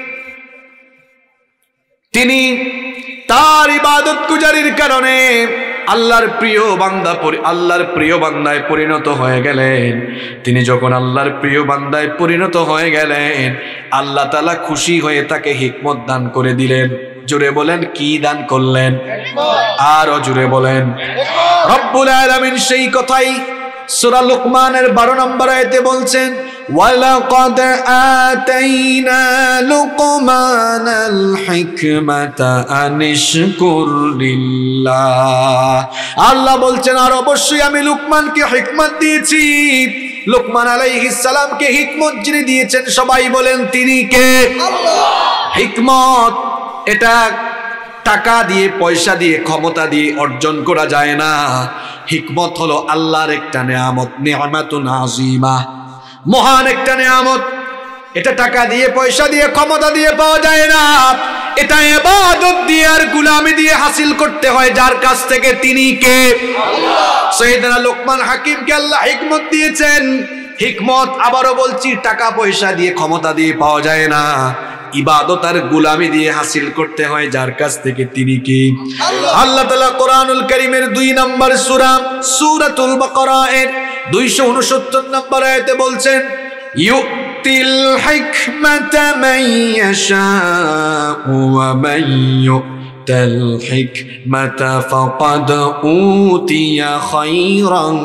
তিনি তার ইবাদত গুজারির কারণে আল্লাহর প্রিয় বান্দা আল্লাহর প্রিয় বান্দায় পরিণত হয়ে গেলেন। তিনি যখন আল্লাহর প্রিয় বান্দায় পরিণত হয়ে গেলেন, আল্লাহ তাআলা খুশি হয়ে তাকে হিকমত দান করে দিলেন। জোরে বলেন কি দান করলেন? আরো জোরে বলেন। রব্বুল আলামিন সেই কথাই সূরা লোকমানের বারো নম্বর আয়াতে বলছেন, ওয়ালাকাদ আতাইনা লুকমানাল হিকমাতা আনিশকুর লিল্লাহ। আল্লাহ বলছেন আর অবশ্যই আমি লোকমানকে হিকমত দিয়েছি। লোকমান আলাইহিস সালামকে হিকমত যিনি দিয়েছেন সবাই বলেন তিনি কে? আল্লাহ। হিকমত এটা টাকা দিয়ে পয়সা দিয়ে ক্ষমতা দিয়ে অর্জন করা যায় না। হিকমত হলো আল্লাহর একটা নেয়ামত, নিয়ামাতুন আযীমা, মহান একটা নেয়ামত। এটা টাকা দিয়ে পয়সা দিয়ে ক্ষমতা দিয়ে পাওয়া যায় না, এটা ইবাদত দিয়ে আর গোলামি দিয়ে হাসিল করতে হয় যার কাছ থেকে, তিনি কে? আল্লাহ। সাইয়েদনা লোকমান হাকিমকে আল্লাহ হিকমত দিয়েছেন। হিকমত আবারও বলছি টাকা পয়সা দিয়ে ক্ষমতা দিয়ে পাওয়া যায় না, ইবাদত আর গোলামি দিয়ে হাসিল করতে হয় যার কাছ থেকে, তিনি কি? আল্লাহ। আল্লাহ তাআলা কোরআনুল কারীমের দুই নম্বর সূরা সূরাতুল বাকারা এর দুইশো উনসত্তর নম্বর আয়াতে বলছেন, ইউতিল হিকমাতা মান ইয়াশাউ ওয়া মান ইউতাল হিকমাতা ফাকাদ উতিয়া খায়রান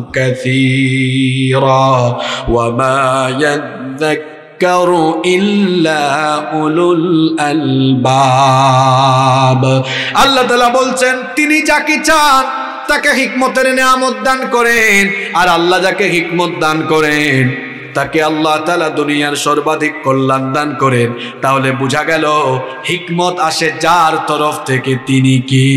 কাসীরা ওয়া মা ইয়াযাক্কারু ইল্লা উলুল আলবাব। আল্লাহ তাআলা বলছেন তিনি যাকে চান তাকে হিকমতের নিয়ামত দান করেন, আর আল্লাহ যাকে হিকমত দান করেন তাকে আল্লাহ তাআলা দুনিয়ার সর্বাধিক কল্যাণ দান করেন। তাহলে বোঝা গেল হিকমত আসে যার তরফ থেকে তিনি কি?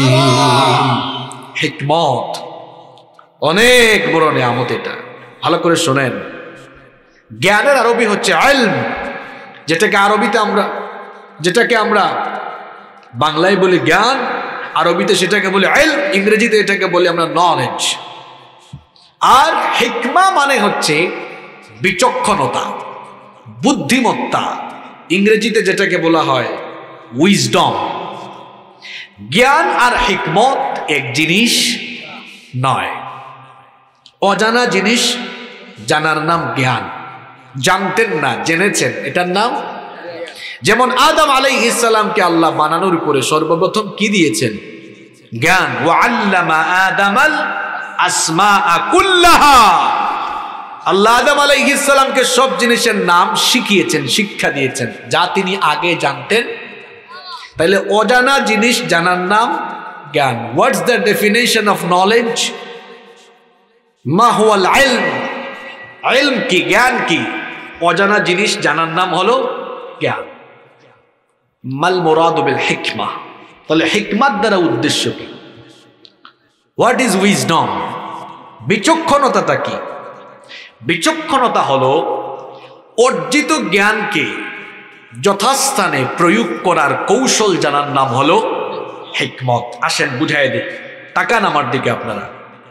হিকমত অনেক বড় নিয়ামত। এটা ভালো করে শোনেন। জ্ঞানের আরবি হচ্ছে ইলম, যেটাকে আরবিতে আমরা যেটাকে আমরা বাংলায় বলি জ্ঞান, আরবিতে সেটাকে বলি ইলম, ইংরেজিতে এটাকে বলি আমরা নলেজ। আর হিকমা মানে হচ্ছে বিচক্ষণতা, বুদ্ধিমত্তা, ইংরেজিতে যেটাকে বলা হয় উইজডম। জ্ঞান আর হিকমত এক জিনিস নয়। অজানা জিনিস জানার নাম জ্ঞান, জানতেন না জেনেছেন এটার নাম। যেমন আদম আলাইহিস সালামকে আল্লাহ বানানোর উপরে সর্বপ্রথম কি দিয়েছেন? জ্ঞান। ওয়া আল্লামা আদামাল আসমাআ কুল্লাহা। আল্লাহ আদম আলাইহিস সালামকে সব জিনিসের নাম শিখিয়েছেন, শিক্ষা দিয়েছেন যা তিনি আগে জানতেন। তাহলে অজানা জিনিস জানার নাম জ্ঞান। What's the definition of knowledge? মা হুয়াল ইলম। ইলম কি? জ্ঞান কি? অজানা জিনিস জানার নাম হলো জ্ঞান। মাল মুরাদু বিল হিকমা। তাহলে হিকমাত দ্বারা উদ্দেশ্য কি? What is wisdom? বিচক্ষণতাটা কি? বিচক্ষণতা হলো অর্জিত জ্ঞানকে যথাস্থানে প্রয়োগ করার কৌশল জানার নাম হলো হিকমত। আসেন বুঝাই দিই, তাকান আমার দিকে আপনারা।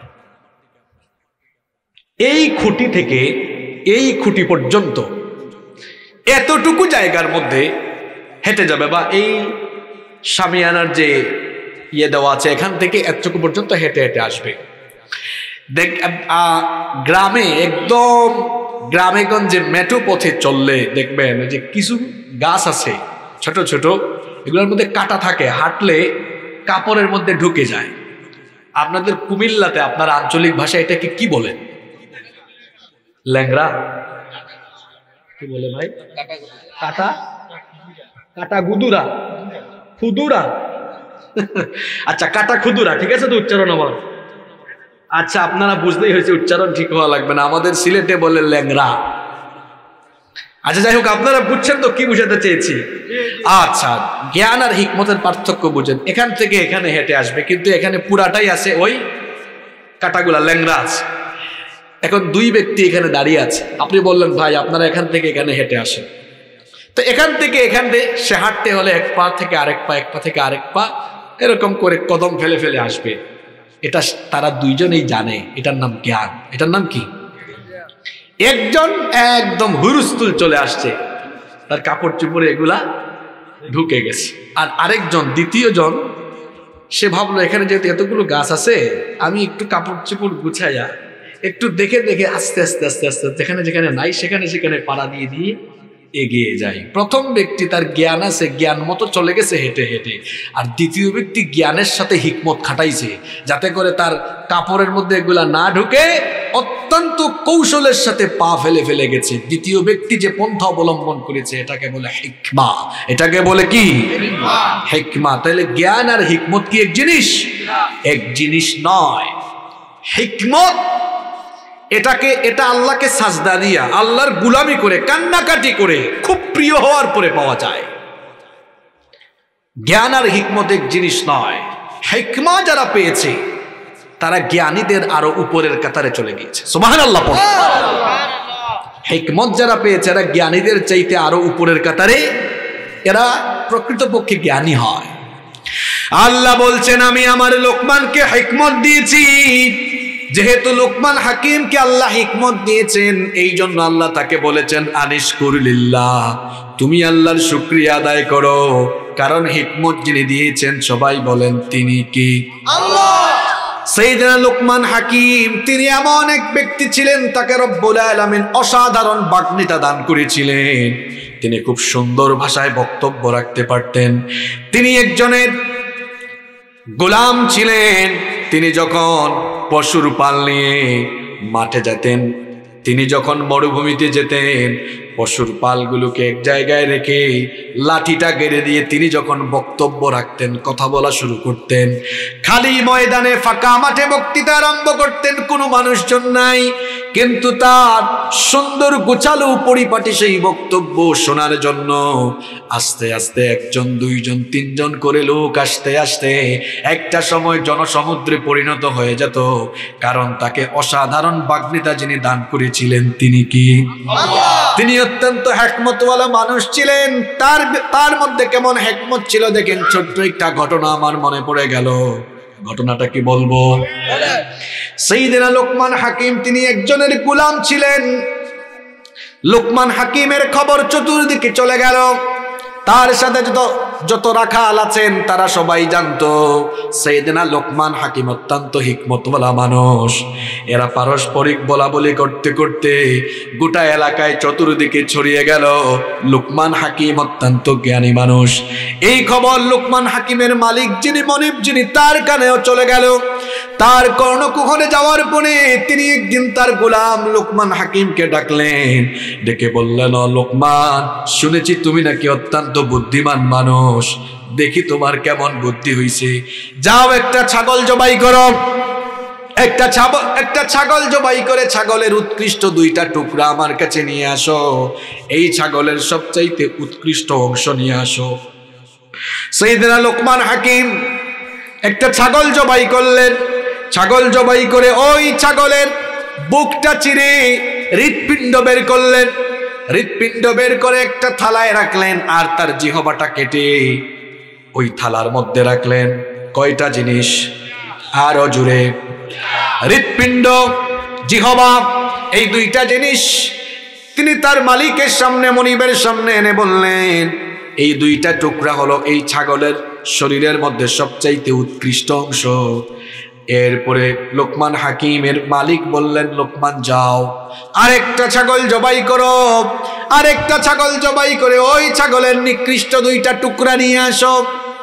এই খুঁটি থেকে এই খুঁটি পর্যন্ত এতটুকু জায়গার মধ্যে হেঁটে যাবে, বা এই শামিয়ানার যে ইয়ে দেওয়া আছে এখান থেকে এতটুকু পর্যন্ত হেঁটে হেঁটে আসবে। দেখ গ্রামে একদম গ্রামে গঞ্জে মেঠো পথে চললে দেখবেন যে কিছু গাছ আছে ছোট ছোট, এগুলোর মধ্যে কাঁটা থাকে, হাঁটলে কাপড়ের মধ্যে ঢুকে যায়। আপনাদের কুমিল্লাতে আপনার আঞ্চলিক ভাষায় এটাকে কি বলেন? ল্যাংড়া কি বলে ভাই? কাটা কাটা গুদুরা, খুদুরা। আচ্ছা, কাটা খুদুরা, ঠিক আছে তো উচ্চারণ আমার? আচ্ছা, আপনারা বুঝতেই হয়েছে, উচ্চারণ ঠিক হওয়া লাগবে না। আমাদের সিলেটে বলে ল্যাংড়া। আচ্ছা যাই হোক, আপনারা বুঝছেন তো কি বুঝাতে চেয়েছি? আচ্ছা, জ্ঞান আর হিকমতের পার্থক্য বুঝেন। এখান থেকে এখানে হেঁটে আসবে, কিন্তু এখানে পুরাটাই আছে ওই কাটাগুলা, ল্যাংড়া আছে। এখন দুই ব্যক্তি এখানে দাঁড়িয়ে আছে, আপনি বললেন ভাই আপনারা এখান থেকে এখানে হেঁটে আসেন। তো এখান থেকে এখানে সে হাঁটতে হলে এক পা থেকে আরেক পা, এক পা থেকে আরেক পা, এরকম করে কদম ফেলে ফেলে আসবে। এটা তারা দুইজনেই জানে, এটার নাম জ্ঞান। এটার নাম কি? একজন একদম হুরুস্তুল চলে আসছে, তার কাপড় চুপড়ে এগুলা ঢুকে গেছে। আর আরেকজন, দ্বিতীয় জন, সে ভাবলো এখানে যেহেতু এতগুলো গাছ আছে, আমি একটু কাপড় চুপড় গুছাইয়া একটু দেখে দেখে আস্তে আস্তে আস্তে আস্তে যেখানে যেখানে নাই সেখানে সেখানে পাড়া দিয়ে দিয়ে এগিয়ে যায়। প্রথম ব্যক্তি তার জ্ঞান আছে, জ্ঞান মতো চলে গেছে হেঁটে হেঁটে। আর দ্বিতীয় ব্যক্তি জ্ঞানের সাথে হিকমত খাটাইছে, যাতে করে তার কাপড়ের মধ্যে এগুলা না ঢুকে অত্যন্ত কৌশলের সাথে পা ফেলে ফেলে গেছে। দ্বিতীয় ব্যক্তি যে পন্থা অবলম্বন করেছে এটাকে বলে হিকমা। এটাকে বলে কি? হিকমা। তাহলে জ্ঞান আর হিকমত কি এক জিনিস? এক জিনিস নয়। হিকমত এটাকে এটা আল্লাহকে সাজদা দিয়া, আল্লাহর গুলামি করে, কান্নাকাটি করে, খুব প্রিয় হওয়ার পরে পাওয়া যায়। জ্ঞান আর হিকমত এক জিনিস নয়। হিকমা যারা পেয়েছে তারা জ্ঞানীদের আরো উপরের কাতারে চলে গিয়েছে। সুবহানাল্লাহ। হিকমত যারা পেয়েছে এরা জ্ঞানীদের চাইতে আরো উপরের কাতারে, এরা প্রকৃতপক্ষে জ্ঞানী হয়। আল্লাহ বলছেন আমি আমার লোকমানকে হিকমত দিয়েছি। যেহেতু লোকমান হাকিমকে আল্লাহ হিকমত দিয়েছেন, এই জন্য আল্লাহ তাকে বলেছেন আনিশকুর লিল্লাহ, তুমি আল্লাহর শুকরিয়া আদায় করো। কারণ হিকমত যিনি দিয়েছেন সবাই বলেন তিনি কি? আল্লাহ। সাইয়েদনা লোকমান হাকিম তিনি এমন এক ব্যক্তি ছিলেন, তাকে রব্বুল আলামিন অসাধারণ বাগ্মিতা দান করেছিলেন। তিনি খুব সুন্দর ভাষায় বক্তব্য রাখতে পারতেন। তিনি একজনের গোলাম ছিলেন। তিনি যখন পশুর পাল নিয়ে মাঠে যেতেন, তিনি যখন মরুভূমিতে যেতেন, পশুর পালগুলোকে এক জায়গায় রেখে লাঠিটা গেড়ে দিয়ে তিনি যখন বক্তব্য রাখতেন, কথা বলা শুরু করতেন, খালি ময়দানে ফাঁকা মাঠে বক্তৃতা আরম্ভ করতেন, কোনো মানুষজন নাই, কিন্তু তার সুন্দর গোছালো পরিপাটি সেই বক্তব্য শোনার জন্য আস্তে আস্তে একজন, দুইজন, তিনজন করে লোক আসতে আসতে একটা সময় জনসমুদ্রে পরিণত হয়ে যেত। কারণ তাকে অসাধারণ বাগ্মিতা যিনি দান করেছিলেন তিনি কি? তিনি অত্যন্ত হিকমতওয়ালা মানুষ ছিলেন। তার তার মধ্যে কেমন হিকমত ছিল দেখেন। ছোট্ট একটা ঘটনা আমার মনে পড়ে গেল। ঘটনাটা কি বলবো? সাইয়েদনা লোকমান হাকিম তিনি একজনের গোলাম ছিলেন। লোকমান হাকিমের খবর চতুর্দিকে চলে গেল। তার সাথে যত যত রাখাল আছেন তারা সবাই জানতো সাইয়েদনা লোকমান হাকিম অত্যন্ত হিকমতওয়ালা মানুষ। এরা পারস্পরিক বলা বলি করতে করতে গোটা এলাকায় চতুর্দিকে ছড়িয়ে গেল লোকমান হাকিম অত্যন্ত জ্ঞানী মানুষ। এই খবর লোকমান হাকিমের মালিক যিনি মনিব যিনি তার কানেও চলে গেল। তার কর্ণকুহরে যাওয়ার পরে তিনি একদিন তার গোলাম লোকমান হাকিমকে ডাকলেন, ডেকে বললেন, লোকমান, শুনেছি তুমি নাকি অত্যন্ত বুদ্ধিমান মানুষ, দেখি তোমার কেমন বুদ্ধি হইছে। যাও একটা ছাগল জবাই করো, একটা ছাগল একটা ছাগল জবাই করে ছাগলের উৎকৃষ্ট দুইটা টুকরা আমার কাছে নিয়ে আসো। এই ছাগলের সবচাইতে উৎকৃষ্ট অংশ নিয়ে আসো। সাইয়েদনা লোকমান হাকিম একটা ছাগল জবাই করলেন। ছাগল জবাই করে ওই ছাগলের বুকটা চিরে হৃৎপিণ্ড বের করলেন। হৃৎপিণ্ড বের করে একটা থালায় রাখলেন, আর তার জিহবাটা কেটে ওই থালার মধ্যে রাখলেন। কয়টা জিনিস? আরো জুড়ে। হৃৎপিণ্ড, জিহবা, এই দুইটা জিনিস তিনি তার মালিকের সামনে, মনিবের সামনে এনে বললেন, এই দুইটা টুকরা হলো এই ছাগলের শরীরের মধ্যে সবচাইতে উৎকৃষ্ট অংশ। এরপরে লোকমান হাকিমের মালিক বললেন, লোকমান যাও আরেকটা ছাগল জবাই করো, আরেকটা ছাগল জবাই করে ওই ছাগলের নিকৃষ্ট দুইটা টুকরা নিয়ে আসো।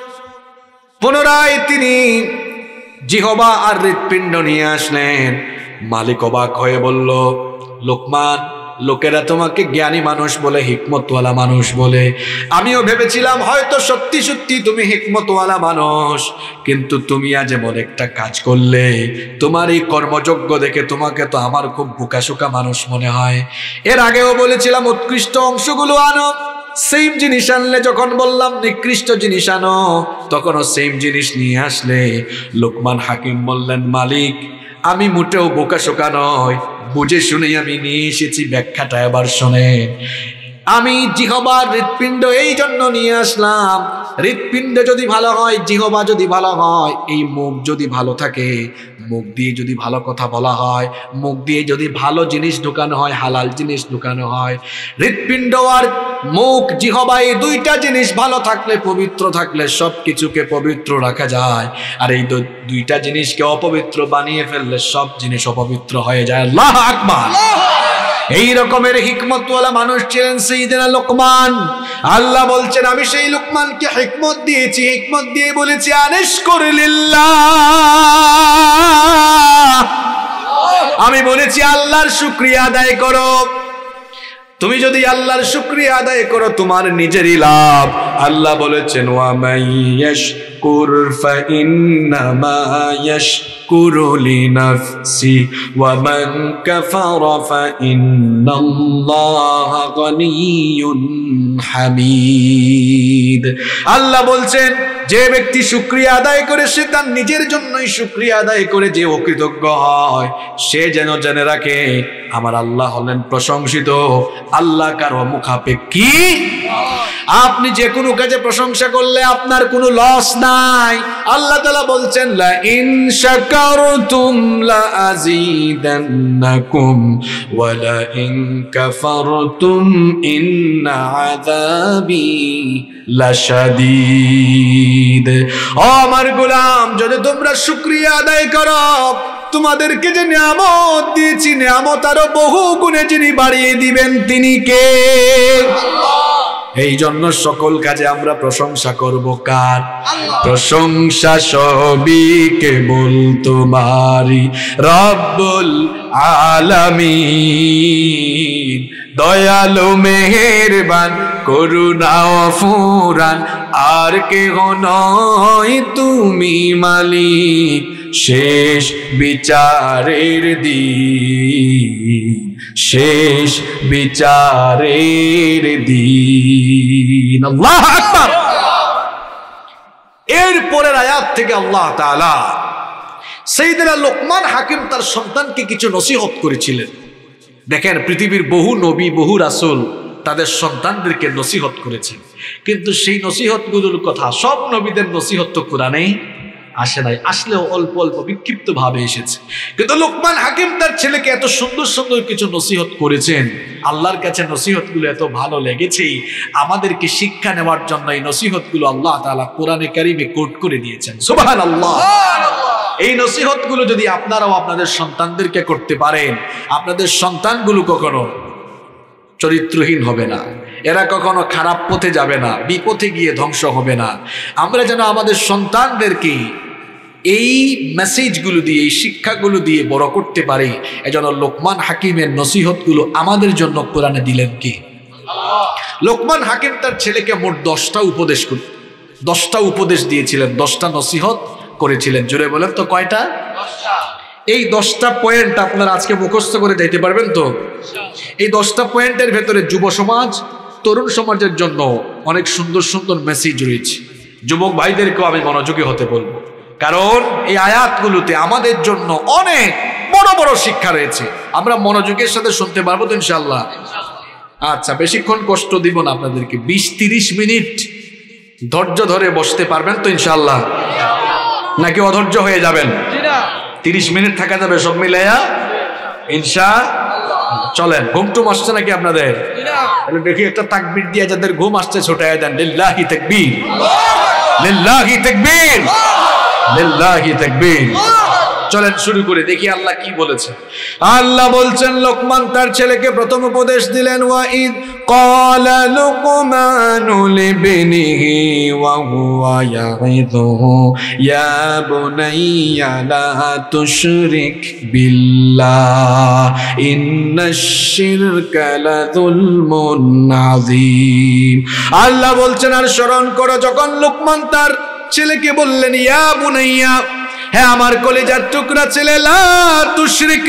পুনরায় তিনি জিহবা আর হৃৎপিণ্ড নিয়ে আসলেন। মালিক অবাক হয়ে বলল, লোকমান, লোকেরা তোমাকে জ্ঞানী মানুষ বলে, হিকমতওয়ালা মানুষ বলে। আমিও ভেবেছিলাম হয়তো সত্যি সত্যি তুমি হিকমতওয়ালা মানুষ, কিন্তু তুমি আজ এমন একটা কাজ করলে, তোমার এই কর্মযোগ্য দেখে তোমাকে তো আমার খুব বোকাশোকা মানুষ মনে হয়। এর আগেও বলেছিলাম উৎকৃষ্ট অংশগুলো আনো, সেম জিনিস আনলে, যখন বললাম নিকৃষ্ট জিনিস আনো তখনও সেম জিনিস নিয়ে আসলে। লোকমান হাকিম বললেন, মালিক, আমি মোটেও বোকাশোকা নয়, বুঝে শুনেই আমি নিয়ে এসেছি। ব্যাখ্যাটা এবার শোনেন। আমি জিহবার হৃৎপিণ্ড এই জন্য নিয়ে আসলাম, হৃৎপিণ্ড যদি ভালো হয়, জিহবা যদি ভালো হয়, এই মুখ যদি ভালো থাকে, মুখ দিয়ে যদি ভালো কথা বলা হয়, মুখ দিয়ে যদি ভালো জিনিস ঢুকানো হয়, হালাল জিনিস ঢুকানো হয়, হৃৎপিণ্ড আর মুখ, জিহবা, এই দুইটা জিনিস ভালো থাকলে, পবিত্র থাকলে সব কিছুকে পবিত্র রাখা যায়। আর এই দুইটা জিনিসকে অপবিত্র বানিয়ে ফেললে সব জিনিস অপবিত্র হয়ে যায়। আল্লাহু আকবার। এই রকমের হিকমতওয়ালা মানুষ ছিলেন সাইয়েদনা লোকমান। আল্লাহ বলছেন, আমি সেই লোকমানকে হিকমত দিয়েছি, হিকমত দিয়ে বলেছি, আনিশকুর লিল্লাহ, আমি বলেছি আল্লাহর শুকরিয়া আদায় করো। তুমি যদি আল্লাহর শুকরিয়া আদায় করো তোমার নিজেরই লাভ। আল্লাহ বলেছেন, ওয়া মাইয়াশকুর ফাইন্নামা ইয়াশকুরু লিনাফসি ওয়া মান কাফারা ফাইন্নাল্লাহা গনিয়্যুন হামিদ। আল্লাহ বলছেন, যে ব্যক্তি শুকরিয়া আদায় করে সে তার নিজের জন্যই শুকরিয়া আদায় করে। যে অকৃতজ্ঞ হয় সে যেন জেনে রাখে আমার আল্লাহ হলেন প্রশংসিত, আল্লাহ কারো মুখাপেক্ষী। আপনি যে কোনো কাজে প্রশংসা করলে আপনার কোনো লস নাই। আল্লাহ তাআলা বলছেন, লা ইন শাকারতুম লা আযীদান্নাকুম ওয়া লা ইন কাফারতুম ইন্না আযাবি লাশাদীদ। মুফিদ। ও আমার গোলাম, যদি তোমরা শুকরিয়া আদায় করো, তোমাদেরকে যে নিয়ামত দিয়েছি, নিয়ামত আরো বহু গুণে যিনি বাড়িয়ে দিবেন তিনি কে? এই জন্য সকল কাজে আমরা প্রশংসা করব কার? প্রশংসা সবই কেবল তোমারই, রব্বুল আলামিন। দয়ালু মেহেরবান করুণা ফুরান, আর কেহ নয় তুমি মালিক, শেষ বিচারের দিন, শেষ বিচারের দিন। আল্লাহু আকবার। এর পরের আয়াত থেকে আল্লাহ তাআলা সাইয়েদনা লোকমান হাকিম তার সন্তানকে কিছু নসিহত করেছিলেন। দেখেন, পৃথিবীর বহু নবী, বহু রাসূল তাদের সন্তানদেরকে নসিহত করেছেন, কিন্তু সেই নসিহতগুলোর কথা, সব নবীদের নসিহত তো কোরআনেই আসে নাই, আসলেও অল্প অল্প বিক্ষিপ্ত ভাবে এসেছে। কিন্তু লোকমান হাকিম তার ছেলেকে এত সুন্দর সুন্দর কিছু নসিহত করেছেন, আল্লাহর কাছে নসিহতগুলো এত ভালো লেগেছে, আমাদেরকে শিক্ষা নেওয়ার জন্য এই নসিহতগুলো আল্লাহ তাআলা কোরআনে কারিমে কোট করে দিয়েছেন। সুবহানাল্লাহ। এই নসিহতগুলো যদি আপনারাও আপনাদের সন্তানদেরকে করতে পারেন, আপনাদের সন্তানগুলো কখনো চরিত্রহীন হবে না, এরা কখনো খারাপ পথে যাবে না, বিপথে গিয়ে ধ্বংস হবে না। আমরা যেন আমাদের সন্তানদেরকে এই মেসেজগুলো দিয়ে, এই শিক্ষাগুলো দিয়ে বড় করতে পারি, এজন্য লোকমান হাকিমের নসিহতগুলো আমাদের জন্য কোরআনে দিলেন কি? লোকমান হাকিম তার ছেলেকে মোট দশটা উপদেশ দশটা উপদেশ দিয়েছিলেন, দশটা নসিহত করেছিলেন। জোরে বলেন তো কয়টা? এই দশটা পয়েন্ট আপনারা আজকে মুখস্থ করে দিতে পারবেন তো? এই দশটা পয়েন্টের ভেতরে যুব সমাজ, তরুণ সমাজের জন্য অনেক সুন্দর সুন্দর মেসেজ রয়েছে। যুবক ভাইদেরকেও আমি মনোযোগী হতে বলবো, কারণ এই আয়াতগুলোতে আমাদের জন্য অনেক বড় বড় শিক্ষা রয়েছে। আমরা মনোযোগের সাথে শুনতে পারবো তো ইনশাআল্লাহ? আচ্ছা, বেশিক্ষণ কষ্ট দিব না আপনাদেরকে, বিশ তিরিশ মিনিট ধৈর্য ধরে বসতে পারবেন তো ইনশাআল্লাহ? নাকি অধৈর্য হয়ে যাবেন? তিরিশ মিনিট থাকা যাবে সব মিলাইয়া ইনশাআল্লাহ? চলেন, ঘুম টুম আসছে নাকি আপনাদের? দেখি একটা তাকবীর দিয়ে যাদের ঘুম আসছে ছোটায় দেন। লিল্লাহি তাকবীর, লিল্লাহি তাকবীর, লিল্লাহি তাকবীর। চলেন শুরু করে দেখি আল্লাহ কি বলেছে। আল্লাহ বলছেন, লোকমান তার ছেলেকে প্রথম উপদেশ দিলেন, ওয়াইদ ক্বালা লুকমানু লিবনিহি ওয়া হুয়া ইয়াইযুহু ইয়া বুনাইয়া লা তুশরিক বিল্লাহ ইন্নাশ শিরকা লাযুলমুন আযীম। আল্লাহ বলছেন, আর স্মরণ করো যখন লোকমান তার ছেলেকে বললেন, ইয়া বুনাইয়া, হে আমার কলিজার টুকরা ছেলে, লা তুশরিক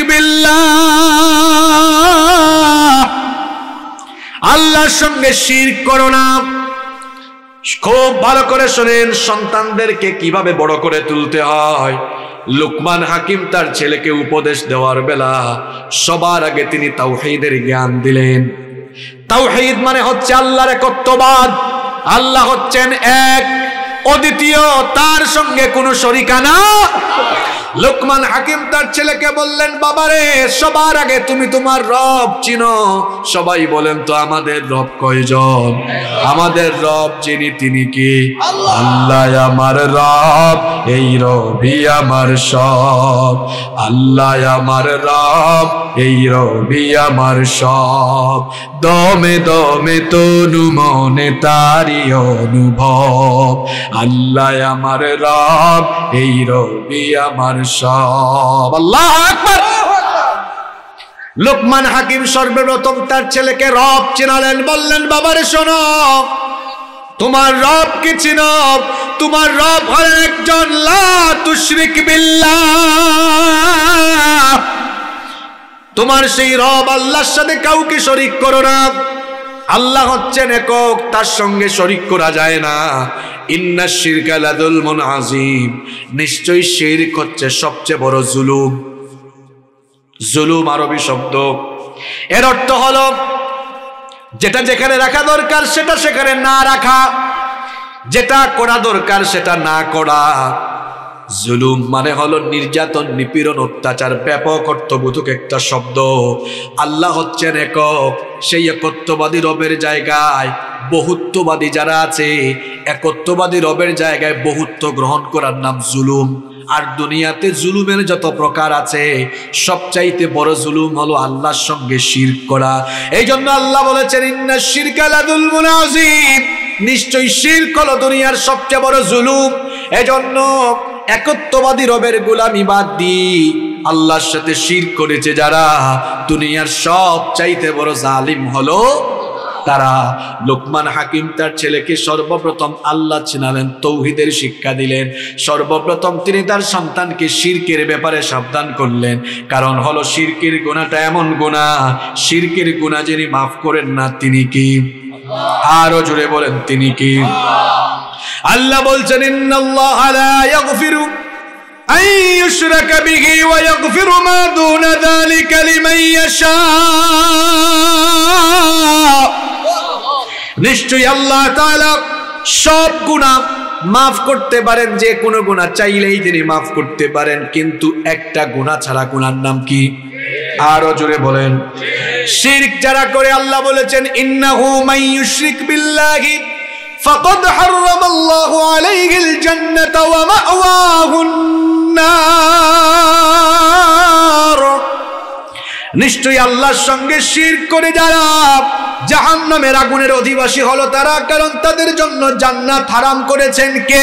বিল্লাহ, আল্লাহর সঙ্গে শিরক করো না। খুব ভালো করে শোনেন, সন্তানদেরকে কিভাবে বড় করে তুলতে হয়। লোকমান হাকিম তার ছেলেকে উপদেশ দেওয়ার বেলা সবার আগে তিনি তাওহীদের জ্ঞান দিলেন। তাওহীদ মানে হচ্ছে আল্লাহর একত্ববাদ। আল্লাহ হচ্ছেন এক, অদ্বিতীয়, তার সঙ্গে কোনো শরিকানা। লোকমান হাকিম তার ছেলেকে বললেন, বাবারে, সবার আগে তুমি তোমার রব চিনো। সবাই বলেন তো আমাদের রব কয়জন? আমাদের রব যিনি তিনি কি? আল্লাহ আমার রব, এই রবি আমার সব। আল্লাহ আমার রব, এই রবি আমার সব। দমে দমে তনু মনে তারি অনুভব। আল্লাহ আমার রব, এই রবি আমার সব। আল্লাহু আকবার। লোকমান হাকিম সর্বপ্রথম তার ছেলেকে রব চিনালেন। বললেন, বাবারে শোনো, তোমার রব কি চিনো? তোমার রব হলেন একজন, লা তুশরিক বিল্লাহ। তোমার সেই রব আল্লাহর সাথে কাউকে শরীক করো না। আল্লাহ হচ্ছেন একক, তার সঙ্গে শরীক করা যায় না। ইন্নাশ শিরকা লাযুলমুন আযীম, নিশ্চয়ই শিরক হচ্ছে সবচেয়ে বড় জুলুম। জুলুম আরবি শব্দ, এর অর্থ হলো যেটা যেখানে রাখা দরকার সেটা সেখানে না রাখা, যেটা করা দরকার সেটা না করা। জুলুম মানে হলো নির্যাতন, নিপীড়ন, অত্যাচার, ব্যাপক অর্থবোধক একটা শব্দ। আল্লাহ হচ্ছেন একক, সেই একত্ববাদী রবের জায়গায় বহুত্ববাদী যারা আছে একত্ববাদী রবের জায়গায় বহুত্ব গ্রহণ করার নাম জুলুম। আর দুনিয়াতে জুলুমের যত প্রকার আছে সবচাইতে বড় জুলুম হলো আল্লাহর সঙ্গে শিরক করা। এই জন্য আল্লাহ বলেছেন ইন্নাশ শিরকা লাযুলমুন আযীম, নিশ্চয়ই শিরক হলো দুনিয়ার সবচেয়ে বড় জুলুম। এজন্য একত্ববাদী রবের গোলামি বাদ দিয়ে আল্লাহর সাথে শিরক করেছে যারা, দুনিয়ার সবচাইতে বড় জালিম হলো তারা। লোকমান হাকিম তার ছেলেকে সর্বপ্রথম আল্লাহ চিনালেন, তৌহিদের শিক্ষা দিলেন। সর্বপ্রথম তিনি তার সন্তানকে শিরকের ব্যাপারে সাবধান করলেন, কারণ হলো শিরকের গুনাহটা এমন গুনাহ, শিরকের গুনাহ যিনি মাফ করেন না তিনি কি? আরো জোরে বলেন তিনি কি? আল্লাহ বলছেন ইন্নাল্লাহা লা ইয়াগফিরু আন ইউশরাকা বিহি ওয়া ইয়াগফিরু মা দুনা যালিকা লিমান ইয়াশা। নিশ্চয়ই আল্লাহ তাআলা সব গুনাহ মাফ করতে পারেন, যে কোনো গুনাহ চাইলেই তিনি মাফ করতে পারেন, কিন্তু একটা গুনাহ ছাড়া, গুনার নাম কি? আরো জোরে বলেন শিরক যারা করে। আল্লাহ বলেছেন ইন্নাহু মান ইউশরিক বিল্লাহি ফাকাদ হারামাল্লাহু আলাইহিল জান্নাতা ওয়া মাওয়াহুন নার। নিশ্চয়ই আল্লাহর সঙ্গে শিরক করে যারা, জাহান্নামের আগুনের অধিবাসী হলো তারা, কারণ তাদের জন্য জান্নাত হারাম করেছেন কে?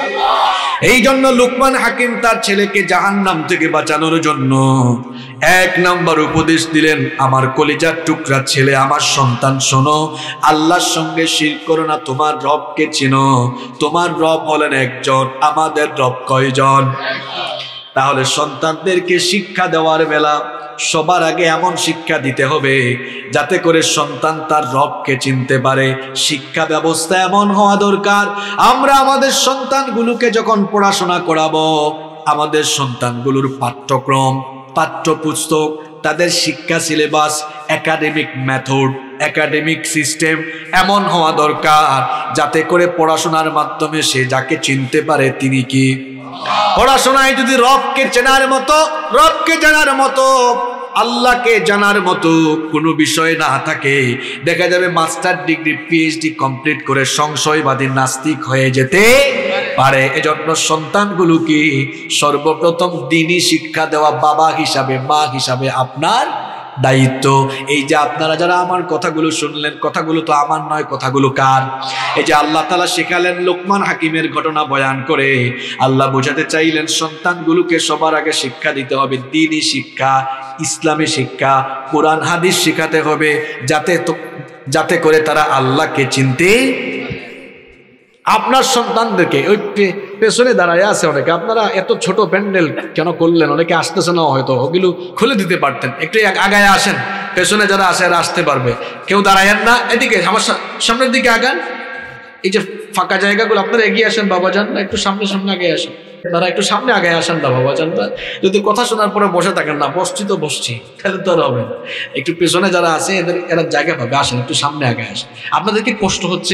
এই জন্য লুকমান হাকিম তার ছেলেকে জাহান্নাম থেকে বাঁচানোর জন্য এক নম্বর উপদেশ দিলেন, আমার কলিজার টুকরা ছেলে, আমার সন্তান শোনো, আল্লাহর সঙ্গে শিরক করো না, তোমার রবকে চিনো। তোমার রব হলেন একজন, আমাদের রব কয়জন? তাহলে সন্তানদেরকে শিক্ষা দেওয়ার বেলা সবার আগে এমন শিক্ষা দিতে হবে যাতে করে সন্তান তার রবকে চিনতে পারে। শিক্ষা ব্যবস্থা এমন হওয়া দরকার, আমরা আমাদের সন্তানগুলোকে যখন পড়াশোনা করাবো, আমাদের সন্তানগুলোর পাঠ্যক্রম, পাঠ্যপুস্তক, তাদের শিক্ষা syllabus, academic method, academic system এমন হওয়া দরকার যাতে করে পড়াশোনার মাধ্যমে সে যাকে চিনতে পারে তিনি কি? পড়াশোনায় যদি রবকে চেনার মতো, রবকে জানার মতো, আল্লাহকে জানার মতো কোনো বিষয় না থাকে, দেখা যাবে মাস্টার ডিগ্রি পিএইচডি কমপ্লিট করে সংশয়বাদী নাস্তিক হয়ে যেতে পারে। এজন্য সন্তানগুলোকে সর্বপ্রথম দ্বীনি শিক্ষা দেওয়া বাবা হিসাবে, মা হিসাবে আপনার দায়িত্ব। এই যে আপনারা যারা আমার কথাগুলো শুনলেন, কথাগুলো তো আমার নয়, কথাগুলো কার? এই যে আল্লাহ তাআলা শেখালেন লোকমান হাকিমের ঘটনা বয়ান করে, আল্লাহ বোঝাতে চাইলেন সন্তানগুলোকে সবার আগে শিক্ষা দিতে হবে দ্বীনি শিক্ষা, ইসলামী শিক্ষা, কোরআন হাদিস শেখাতে হবে, যাতে তো যাতে করে তারা আল্লাহকে চিনতে। আপনার সন্তানদেরকে ওই পেছনে দাঁড়ায় আছে অনেকে, আপনারা এত ছোট প্যান্ডেল কেন করলেন? অনেকে আসতেছে না, হয়তো ওগুলো খুলে দিতে পারতেন। একটু আগায় আসেন, পেছনে যারা আসে এরা আসতে পারবে। কেউ দাঁড়ায়েন না, এদিকে আমার সামনের দিকে আগান। এই যে ফাঁকা জায়গাগুলো আপনারা এগিয়ে আসেন, বাবাজান একটু সামনে সামনে আগে আসেন, তারা একটু সামনে আগে আসেন না বাবাজানরা। যদি কথা শোনার পরে বসে থাকেন, না বসছি তো বসছি, তাহলে তো আর হবে না। একটু পেছনে যারা আছে এদের এরা জায়গা পাবে, আসেন একটু সামনে আগে আসেন। আপনাদের কি কষ্ট হচ্ছে?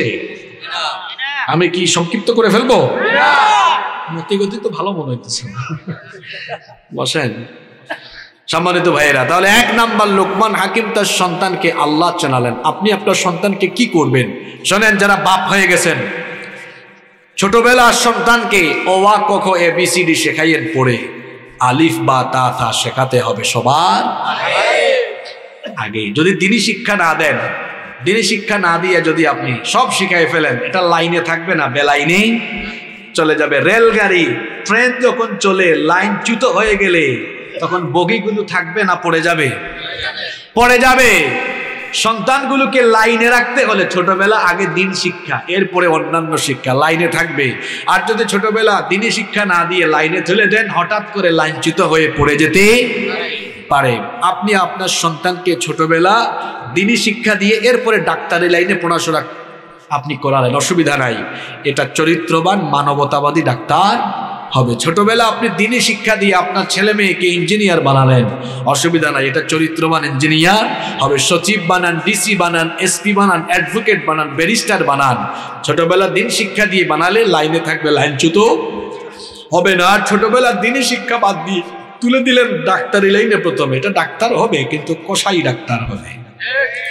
আমি কি সংক্ষিপ্ত করে ফেলবো? মতিগতি তো ভালো মনে হইতেছে, বসেন। সম্মানিত ভাইয়েরা, তাহলে এক নাম্বার লোকমান হাকিম তার সন্তানকে আল্লাহ চেনালেন। আপনি আপনার সন্তানকে কি করবেন শোনেন। যারা বাপ হয়ে গেছেন, ছোটবেলার সন্তানকে অওয়া কখ এ বি সি ডি শেখাইয়েন পড়ে, আলিফ বা তা থা শেখাতে হবে সবার আগে। যদি দ্বীনি শিক্ষা না দেন, দ্বীনি শিক্ষা না দিয়ে যদি আপনি সব শিখাই ফেলেন, এটা লাইনে থাকবে না, বেলাইনেই চলে যাবে। রেলগাড়ি, ট্রেন যখন চলে, লাইন চ্যুত হয়ে গেলে তখন বগিগুলো থাকবে না, পড়ে যাবে? পড়ে যাবে। সন্তানগুলোকে লাইনে রাখতে হলে ছোটবেলা আগে দ্বীন শিক্ষা, এরপরে অন্যান্য শিক্ষা লাইনে থাকবে। আর যদি ছোটবেলা দ্বীনি শিক্ষা না দিয়ে লাইনে তুলে দেন, হঠাৎ করে লাইনচ্যুত হয়ে পড়ে যেতে পারে। আপনি আপনার সন্তানকে ছোটবেলা দ্বীনি শিক্ষা দিয়ে এরপরে ডাক্তারি লাইনে পড়াশোনা আপনি করালেন, অসুবিধা নাই। এটা চরিত্রবান মানবতাবাদী ডাক্তার হবে। ছোটবেলা আপনি দ্বীনি শিক্ষা দিয়ে আপনার ছেলে মেয়েকে ইঞ্জিনিয়ার বানালেন, অসুবিধা নাই, এটা চরিত্রবান ইঞ্জিনিয়ার হবে। সচিব বানান, ডিসি বানান, এসপি বানান, অ্যাডভোকেট বানান, ব্যারিস্টার বানান। ছোটবেলা দ্বীন শিক্ষা দিয়ে বানালে লাইনে থাকবে, লাইনচ্যুত হবে না। আর ছোটবেলা দ্বীনি শিক্ষা বাদ দিয়ে তুলে দিলেন ডাক্তারি লাইনে, প্রথমে এটা ডাক্তার হবে কিন্তু কসাই ডাক্তার হবে।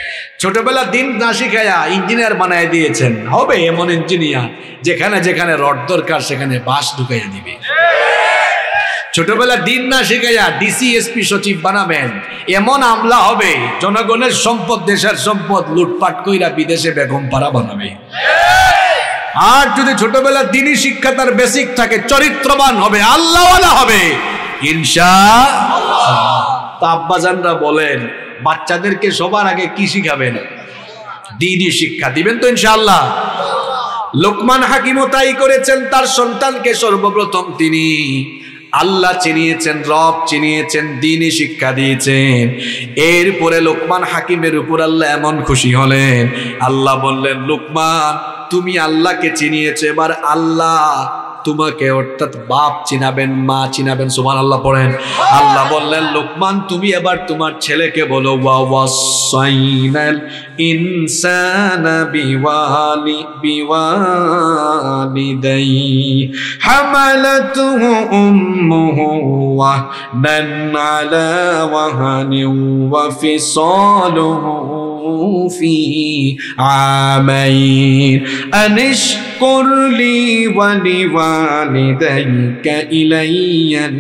ছোটবেলা দিন না শিখাইয়া ইঞ্জিনিয়ার বানায় দিয়েছেন, হবে এমন ইঞ্জিনিয়ার যেখানে যেখানে রড দরকার সেখানে বাঁশ ঢুকাইয়া দিবে। ছোটবেলা দিন না শিখাইয়া ডিসি এসপি সচিব বানাবেন, এমন আমলা হবে জনগণের সম্পদ দেশের সম্পদ লুটপাট কইরা বিদেশে বেগম পাড়া বানাবে। আর যদি ছোটবেলা দিনই শিক্ষা তার বেসিক থাকে, চরিত্রবান হবে, আল্লাহওয়ালা হবে ইনশাআল্লাহ। তা আব্বাজানরা বলেন বাচ্চাদেরকে সবার আগে কি শিখাবেন? দিনই শিক্ষা দিবেন তো ইনশাআল্লাহ। লোকমান হাকিমও তাই করেছেন, তার সন্তানকে সর্বপ্রথম তিনি আল্লাহ চিনিয়েছেন, রব চিনিয়েছেন, দিনই শিক্ষা দিয়েছেন। এরপরে লোকমান হাকিমের উপর আল্লাহ এমন খুশি হলেন, আল্লাহ বললেন লোকমান তুমি আল্লাহকে চিনিয়েছো, এবার আল্লাহ তোমাকে অর্থাৎ বাপ চিনাবেন, মা চিনাবেন। সুবহানাল্লাহ পড়েন। আল্লাহ বললেন লোকমান তুমি এবার তোমার ছেলেকে বলো ওয়া ওয়াসাইনাল ইনসানা বিওয়ালি বিওয়ালিদাই হামালাতুহু উম্মুহু ওয়াহনান আলা ওয়াহানিন ওয়া ফিসালুহু ফি আমাইন আনিশকুর লি ওয়া লিওয়ালিদাইকা ইলাইয়াল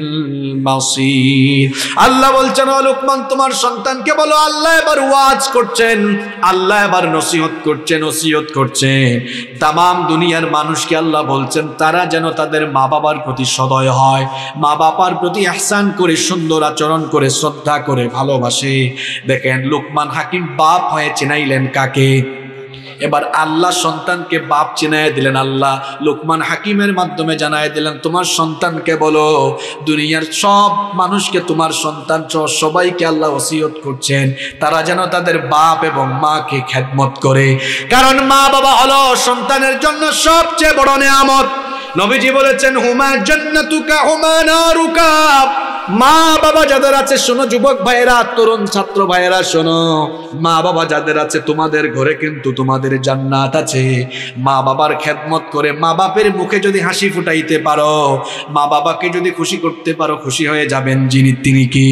মাসির। আল্লাহ বলছেন ও লোকমান তোমার সন্তানকে বলো, আল্লাহ এবার ওয়াজ করছেন, আল্লাহ এবার নসিহত করছেন, নসিহত করছেন তামাম দুনিয়ার মানুষকে। আল্লাহ বলছেন তারা যেন তাদের মা বাবার প্রতি সদয় হয়, মা বাবার প্রতি ইহসান করে, সুন্দর আচরণ করে, শ্রদ্ধা করে, ভালোবাসে। দেখেন লোকমান হাকিম বাপ হয়ে চিনাইলেন কাকে? এবার আল্লাহ সন্তানকে বাপ চিনায় দিলেন। আল্লাহ লোকমান হাকিমের মাধ্যমে জানায় দিলেন তোমার সন্তানকে বলো, দুনিয়ার সব মানুষকে তোমার সন্তান সবাইকে আল্লাহ ওসিয়ত করছেন তারা যেন তাদের বাপ এবং মাকে খেদমত করে, কারণ মা বাবা হলো সন্তানের জন্য সবচেয়ে বড় নেয়ামত। নবীজি বলেছেন হুমা জান্নাতুকা হুমা নারুকা। মা বাবা যাদের আছে শোনো, যুবক ভাইয়েরা, তরুণ ছাত্র ভাইয়েরা শোনো, মা বাবা যাদের আছে তোমাদের ঘরে কিন্তু তোমাদের জান্নাত আছে। মা বাবার খেদমত করে মা বাপের মুখে যদি হাসি ফুটাইতে পারো, মা বাবাকে যদি খুশি করতে পারো, খুশি হয়ে যাবেন যিনি তিনি কি?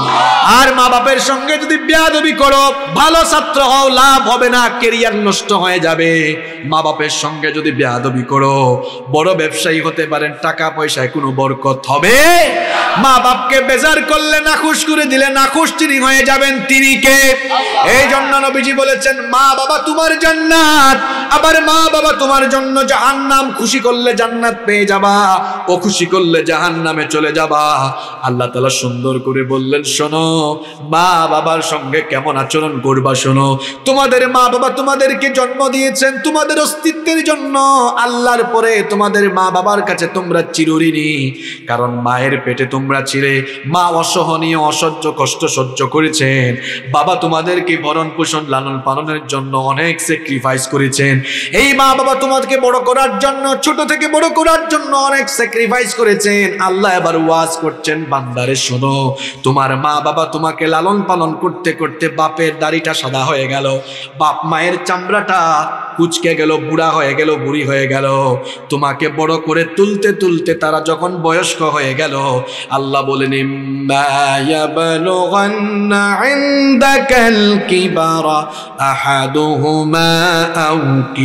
আর মা বাপের সঙ্গে যদি বেয়াদবি করো, ভালো ছাত্র হও, লাভ হবে না, ক্যারিয়ার নষ্ট হয়ে যাবে। মা বাপের সঙ্গে যদি বেয়াদবি করো, বড় ব্যবসায়ী হতে পারেন, টাকা পয়সায় কোনো বরকত হবে। মা বাপকে বেজার করলে, নাখুশ করে দিলে, নাখুশ তিনি হয়ে যাবেন, তিনি কে? এই জন্য নবীজি বলেছেন মা বাবা তোমার জান্নাত, আবার মা বাবা তোমার জন্য জাহান্নাম। খুশি করলে জান্নাত পেয়ে যাবা, ও খুশি করলে জাহান্নামে চলে যাবা। আল্লাহ তাআলা সুন্দর করে বললেন শোনো মা বাবার সঙ্গে কেমন আচরণ করবা। শোনো তোমাদের মা বাবা তোমাদেরকে জন্ম দিয়েছেন তোমাদের অস্তিত্বের জন্য, আল্লাহর পরে তোমাদের মা বাবার কাছে তোমরা চিরঋণী, কারণ মায়ের পেটে তোমরা ছিলে, মা অসহনীয় অসহ্য কষ্ট সহ্য করেছেন, বাবা তোমাদেরকে ভরণ পোষণ লালন পালনের জন্য অনেক স্যাক্রিফাইস করেছেন। এই মা বাবা তোমাদেরকে বড় করার জন্য, ছোট থেকে বড় করার জন্য অনেক স্যাক্রিফাইস করেছেন। আল্লাহ এবার ওয়াজ করছেন বান্দারে শোনো, তোমার মা বাবা তোমাকে লালন পালন করতে করতে বাপের দাড়িটা সাদা হয়ে গেল, বাপ মায়ের চামড়াটা কুচকে গেল, বুড়া হয়ে গেল, বুড়ি হয়ে গেল, তোমাকে বড় করে তুলতে তুলতে তারা যখন বয়স্ক হয়ে গেল, আল্লাহ বলেন ইম্মা ইয়াবলুগান্না ইনদাকাল কিবারা আহাদুহুমা আও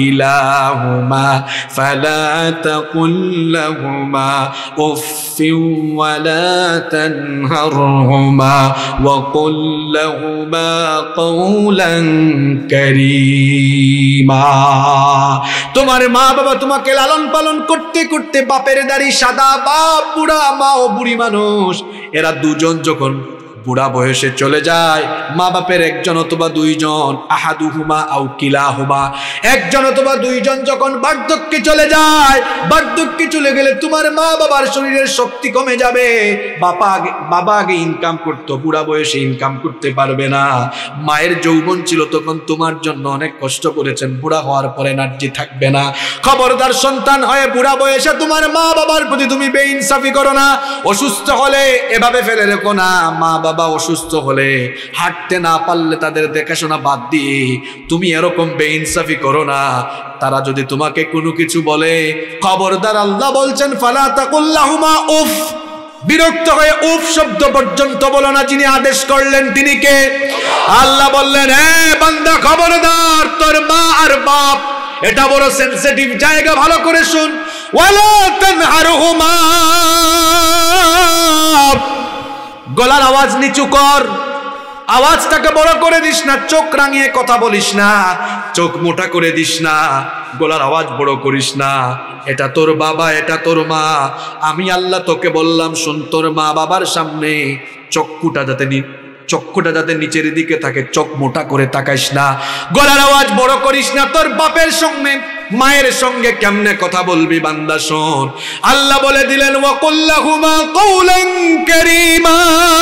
কিলাহুমা ফালা তাকুল লাহুমা উফফিন ওয়ালা তানহারহুমা ওয়া কুল লাহুমা কওলান কারীমা। তোমার মা বাবা তোমাকে লালন পালন করতে করতে বাপের দাড়ি সাদা, বাপ বুড়া, মা ও বুড়ি মানুষ, এরা দুজন যখন বুড়া বয়সে চলে যায়, মা বাপের একজন অথবা দুইজন, আহাদুহুমা আও কিলাহুমা, একজন অথবা দুইজন যখন বার্ধক্যে চলে যায়, বার্ধক্যে চলে গেলে তোমার মা বাবার শরীরের শক্তি কমে যাবে। বাবা আগে বাবা আগে ইনকাম করতো, বুড়া বয়সে ইনকাম করতে পারবে না। মায়ের যৌবন ছিল তখন তোমার জন্য অনেক কষ্ট করেছেন, বুড়া হওয়ার পরে এনার্জি থাকবে না। খবরদার সন্তান হয়ে বুড়া বয়সে তোমার মা বাবার প্রতি তুমি বেইনসাফি করো না। অসুস্থ হলে এভাবে ফেলে রেখো না। মা বাবা অসুস্থ হলে, হাঁটতে না পারলে তাদের দেখাশোনা বাদ দিয়ে তুমি এরকম বেইনসাফি করো না। তারা যদি তোমাকে কোনো কিছু বলে, খবরদার আল্লাহ বলছেন ফালা তাকুল লাহুমা উফ, বিরক্ত হয়ে উফ শব্দ পর্যন্ত বলো না, যিনি আদেশ করলেন তিনি কে? আল্লাহ বললেন, হে বান্দা খবরদার, তোর মা আর বাপ এটা বড় সেনসিটিভ জায়গা, ভালো করে শুন। ওয়ালা তানহারহুমা, গলার আওয়াজ নিচু কর, আওয়াজটাকে বড় করে দিস না, চোখ রাঙিয়ে কথা বলিস না, চোখ মোটা করে দিস না, গলার আওয়াজ বড় করিস না। এটা তোর বাবা, এটা তোর মা। আমি আল্লাহ তোকে বললাম, শুন, তোর মা বাবার সামনে চক্ষুটা যাতে চক্ষুটা যাতে নিচের দিকে থাকে, চোখ মোটা করে তাকাইস না, গলার আওয়াজ বড় করিস না। তোর বাপের সঙ্গে মায়ের সঙ্গে কেমনে কথা বলবি বান্দা শোন। আল্লাহ বলে দিলেন, ওয়াকুল লাহুমা কওলান কারীমা,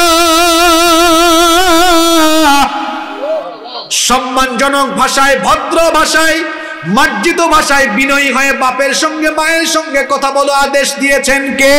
সম্মানজনক ভাষায়, ভদ্র ভাষায়, মার্জিত ভাষায় বিনয়ী হয়ে বাপের সঙ্গে মায়ের সঙ্গে কথা বলো, আদেশ দিয়েছেন কে?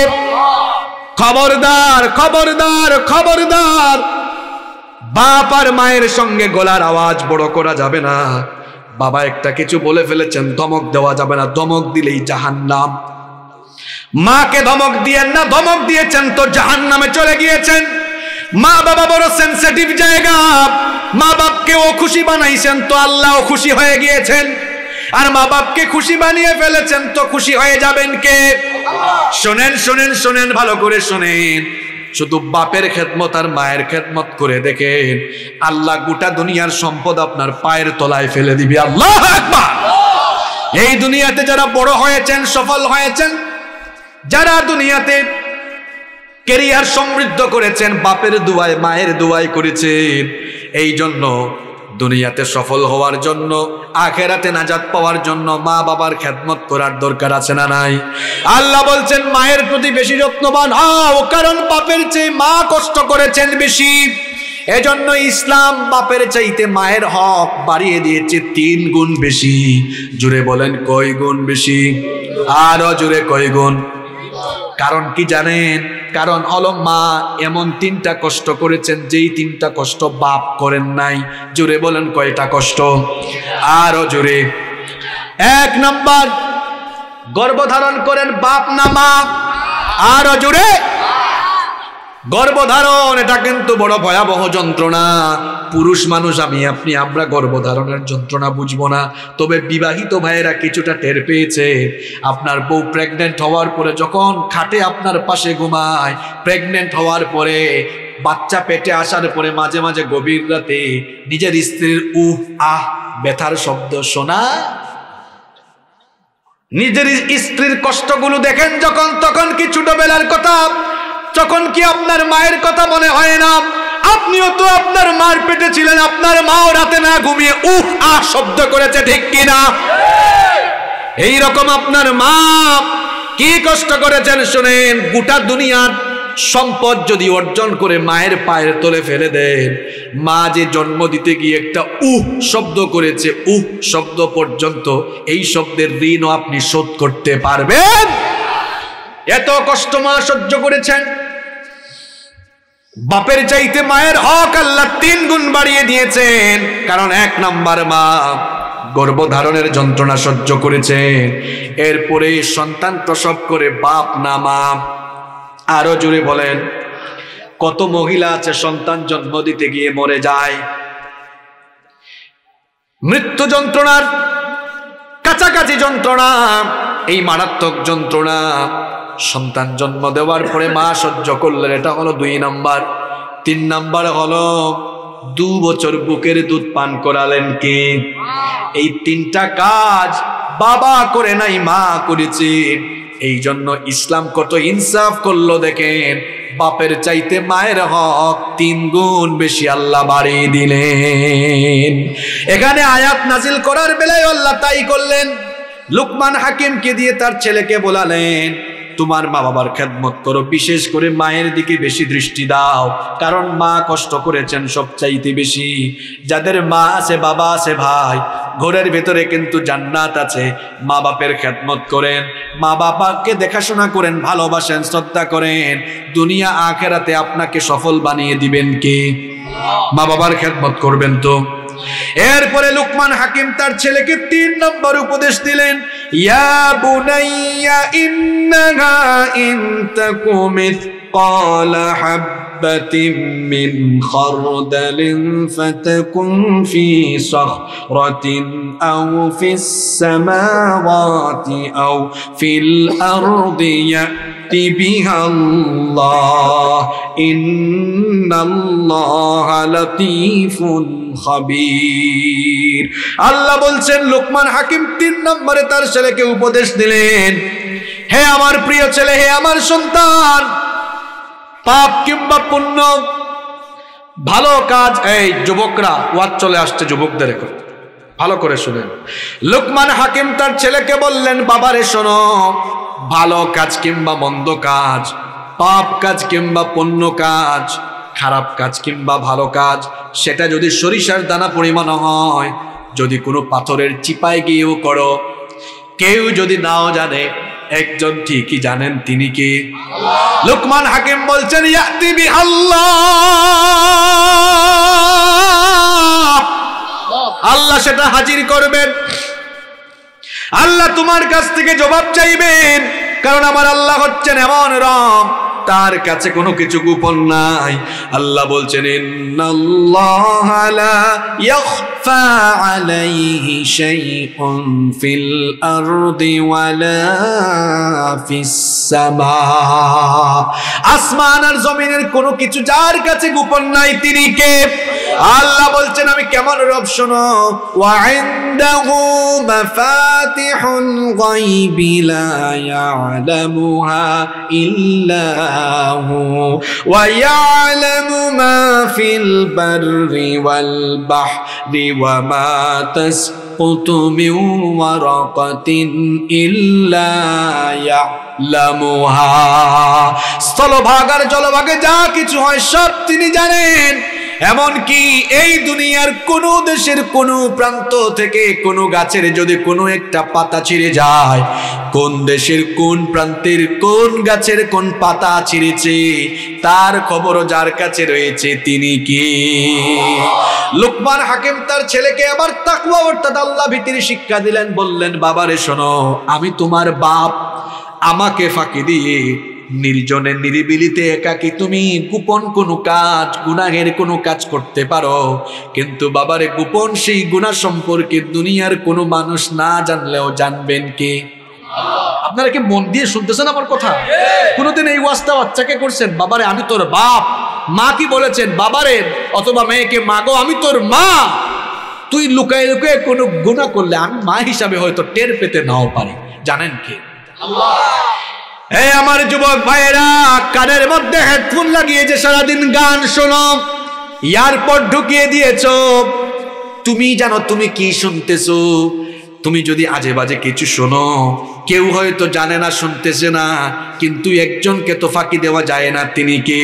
খবরদার খবরদার খবরদার, বাপ আর মায়ের সঙ্গে গলার আওয়াজ বড় করা যাবে না। বাবা একটা কিছু বলে ফেলেছেন, ধমক দেওয়া যাবে না, ধমক দিলেই জাহান্নাম। মাকে ধমক দিয়েন না, ধমক দিয়েছেন তো জাহান্নামে চলে গিয়েছেন। মা বাবা বড় সেনসিটিভ জায়গা, মা বাপকে ও খুশি বানাইছেন তো আল্লাহ খুশি হয়ে গিয়েছেন, আর মা বাপকে খুশি বানিয়ে ফেলেছেন তো খুশি হয়ে যাবেন কে? শোনেন শোনেন শোনেন, ভালো করে শোনেন, শুধু বাপের খেদমত আর মায়ের খেদমত করে দেখেন, আল্লাহ গোটা দুনিয়ার সম্পদ আপনার পায়ের তলায় ফেলে দিবে। আল্লাহু আকবার। এই দুনিয়াতে যারা বড় হয়েছেন, সফল হয়েছেন, যারা দুনিয়াতে ক্যারিয়ার সমৃদ্ধ করেছেন, বাপের দুয়ায় মায়ের দুয়ায় করেছেন, এই জন্য দুনিয়াতে সফল হওয়ার জন্য, আখেরাতে নাজাত পাওয়ার জন্য মা বাবার খেদমত করার দরকার আছে না নাই? আল্লাহ বলছেন, মায়ের প্রতি বেশি যত্নবান হও, কারণ বাপের চেয়ে মা কষ্ট করেছেন বেশি। এজন্য ইসলাম বাপের চাইতে মায়ের হক বাড়িয়ে দিয়েছে তিন গুণ বেশি। জুড়ে বলেন কয় গুণ বেশি? আরো জুড়ে কয় গুণ? কারণ কি জানেন? কারণ হলো মা এমন তিনটা কষ্ট করেছেন যেই তিনটা কষ্ট বাপ করেন নাই। জোরে বলেন কয়টা কষ্ট? আরো জোরে। এক নাম্বার, গর্ভধারণ করেন বাপ না মা? আরো জোরে। গর্ভধারণ এটা কিন্তু বড় ভয়াবহ যন্ত্রণা। পুরুষ মানুষ আমি আপনি আমরা গর্ভধারণের যন্ত্রণা বুঝবো না, তবে বিবাহিত ভাইয়েরা কিছুটা টের পেয়েছে। আপনার বউ প্রেগনেন্ট হওয়ার পরে যখন খাটে আপনার পাশে ঘুমায়, প্রেগনেন্ট হওয়ার পরে বাচ্চা পেটে আসার পরে মাঝে মাঝে গভীর রাতে নিজের স্ত্রীর উহ আহ ব্যথার শব্দ শোনা, নিজের স্ত্রীর কষ্টগুলো দেখেন যখন, তখন কি ছোটবেলার কথা, তখন কি আপনার মায়ের কথা মনে হয় না? আপনিও তো আপনার মার পেটে ছিলেন, আপনার মাও রাতে না ঘুমিয়ে উহ আহ শব্দ করেছে, ঠিক কিনা? এইরকম আপনার মা কি কষ্ট করেছেন শুনেন। গোটা দুনিয়ার সম্পদ যদি অর্জন করে মায়ের পায়ের তলে ফেলে দেন, মা যে জন্ম দিতে গিয়ে একটা উহ শব্দ করেছে, উহ শব্দ পর্যন্ত এই শব্দের ঋণও আপনি শোধ করতে পারবেন? এত কষ্ট মা সহ্য করেছেন। বাপের চাইতে মায়ের হক আল্লাহ তিন গুণ বাড়িয়ে দিয়েছেন। কারণ এক নাম্বার, মা গর্ভধারণের যন্ত্রণা সহ্য করেছেন, এরপরে সন্তান প্রসব করে বাপ না মা? আরো জোরে বলেন। কত মহিলা আছে সন্তান জন্ম দিতে গিয়ে মরে যায়, মৃত্যু যন্ত্রণার কাছাকাছি যন্ত্রণা, এই মারাত্মক যন্ত্রণা সন্তান জন্ম দেওয়ার পরে মা সহ্য করলেন, এটা হলো দুই নাম্বার। তিন নাম্বার হলো দু বছর বুকের দুধ পান করালেন কে? এই তিনটা কাজ বাবা করে নাই, মা করেছে। এই জন্য ইসলাম কত ইনসাফ করলো দেখেন, বাপের চাইতে মায়ের হক তিন গুণ বেশি আল্লাহ বাড়িয়ে দিলেন। এখানে আয়াত নাজিল করার বেলায় আল্লাহ তাই করলেন। লুকমান হাকিমকে দিয়ে তার ছেলেকে বলালেন, তোমার মা বাবার খেদমত করো, বিশেষ করে মায়ের দিকে বেশি দৃষ্টি দাও, কারণ মা কষ্ট করেছেন সবচাইতে বেশি। যাদের মা আছে বাবা আছে ভাই, ঘরের ভেতরে কিন্তু জান্নাত আছে। মা বাপের খেদমত করেন, মা বাবাকে দেখাশোনা করেন, ভালোবাসেন, শ্রদ্ধা করেন, দুনিয়া আখেরাতে আপনাকে সফল বানিয়ে দিবেন কে? মা বাবার খেদমত করবেন তো? এরপরে লুকমান হাকিম তার ছেলেকে তিন নম্বর উপদেশ দিলেন, ইয়া বুনাইয়া ইন্নাহা ইন তাকু মিসকালা হাববাতিন মিন খারদালিন ফাতাকুন ফি সাখরাতিন আও ফিস সামাওয়াতি আও ফিল আরদি ইয়াতি বিহাল্লাহ ইন্নাল্লাহা লাতীফুন খাবীর। আল্লাহ বলছেন, লুকমান হাকিম তিন নম্বরে তার ছেলেকে উপদেশ দিলেন, হে আমার প্রিয় ছেলে, হে আমার সন্তান, পাপ কিংবা পুণ্য, ভালো কাজ, এই যুবকরা ওয়াজ চলে আসছে যুবকদের, ভালো করে শুনেন। লুকমান হাকিম তার ছেলেকে বললেন, বাবারে শোনো, ভালো কাজ কিংবা মন্দ কাজ, পাপ কাজ কিংবা পুণ্য কাজ, খারাপ কাজ কিংবা ভালো কাজ, সেটা যদি সরিষার দানা পরিমাণ হয়, যদি কোনো পাথরের চিপায় গিয়েও করো, কেউ যদি নাও জানে, একজন ঠিকই জানেন, তিনি কে? লুকমান হাকিম বলছেন, ইয়াতি বিহাল্লাহ, আল্লাহ সেটা হাজির করবেন। আল্লাহ তোমার কাছ থেকে জবাব চাইবেন, কারণ আমার আল্লাহ হচ্ছেন এমন রব, তার কাছে কোনো কিছু গোপন নাই। আল্লাহ বলছেন, ইন্নাল্লাহা লা ইয়াখফা আলাইহি শাইউন ফিল আরদি ওয়ালা ফিস সামা, আসমান আর জমিনের কোনো কিছু যার কাছে গোপন নাই, তিনি কে? আল্লাহ বলছেন, আমি কেমন রব শোনো, ওয়া ইনদাহু মাফাতিহুল গায়বি লা ইয়ালামুহা ইল্লা ويعلم ما في البر والبحر وما تسقط من ورقة إلا يعلمها, স্থলভাগ আর জলভাগে যা কিছু হয় সব তিনি জানেন। এমনকি এই দুনিয়ার কোন দেশের কোন প্রান্ত থেকে কোন গাছের যদি কোনো একটা পাতা ছিঁড়ে যায়, কোন দেশের কোন প্রান্তের কোন গাছের কোন পাতা ছিঁড়েছে, তার খবর যার কাছে রয়েছে, তিনি কে? লুকমান হাকিম তার ছেলেকে আবার তাকওয়া অর্থাৎ আল্লাহ ভীতির শিক্ষা দিলেন, বললেন, বাবারে শোনো, আমি তোমার বাপ, আমাকে ফাঁকি দিয়ে নির্জনে নিরিবিলিতে একাকি তুমি গোপন কোনো কাজ, গুনাহের কোনো কাজ করতে পারো, কিন্তু বাবারে গোপন সেই গুনাহ সম্পর্কে দুনিয়ার কোনো মানুষ না জানলেও জানবেন কে? আপনারা কি মন দিয়ে শুনতেছেন আমার কথা? কোনোদিন এই ওয়াজটা বাচ্চাকে করছেন, বাবারে আমি তোর বাপ? মা কি বলেছেন বাবারে অথবা মেয়েকে, মাগো আমি তোর মা, তুই লুকায় লুকায় কোনো গুনাহ করলে আমি মা হিসাবে হয়তো টের পেতে নাও পারি, জানেন কে? আল্লাহ। এই আমার যুবক ভাইয়েরা, কানের মধ্যে হেডফোন লাগিয়ে যে সারাদিন গান শোনো, ইয়ারপড ঢুকিয়ে দিয়েছো, তুমি জানো তুমি কি শুনতেছো? তুমি যদি আজে বাজে কিছু শোনো, কেউ হয়তো জানে না, শুনতেছে না, কিন্তু একজনকে তো ফাঁকি দেওয়া যায় না, তিনি কে?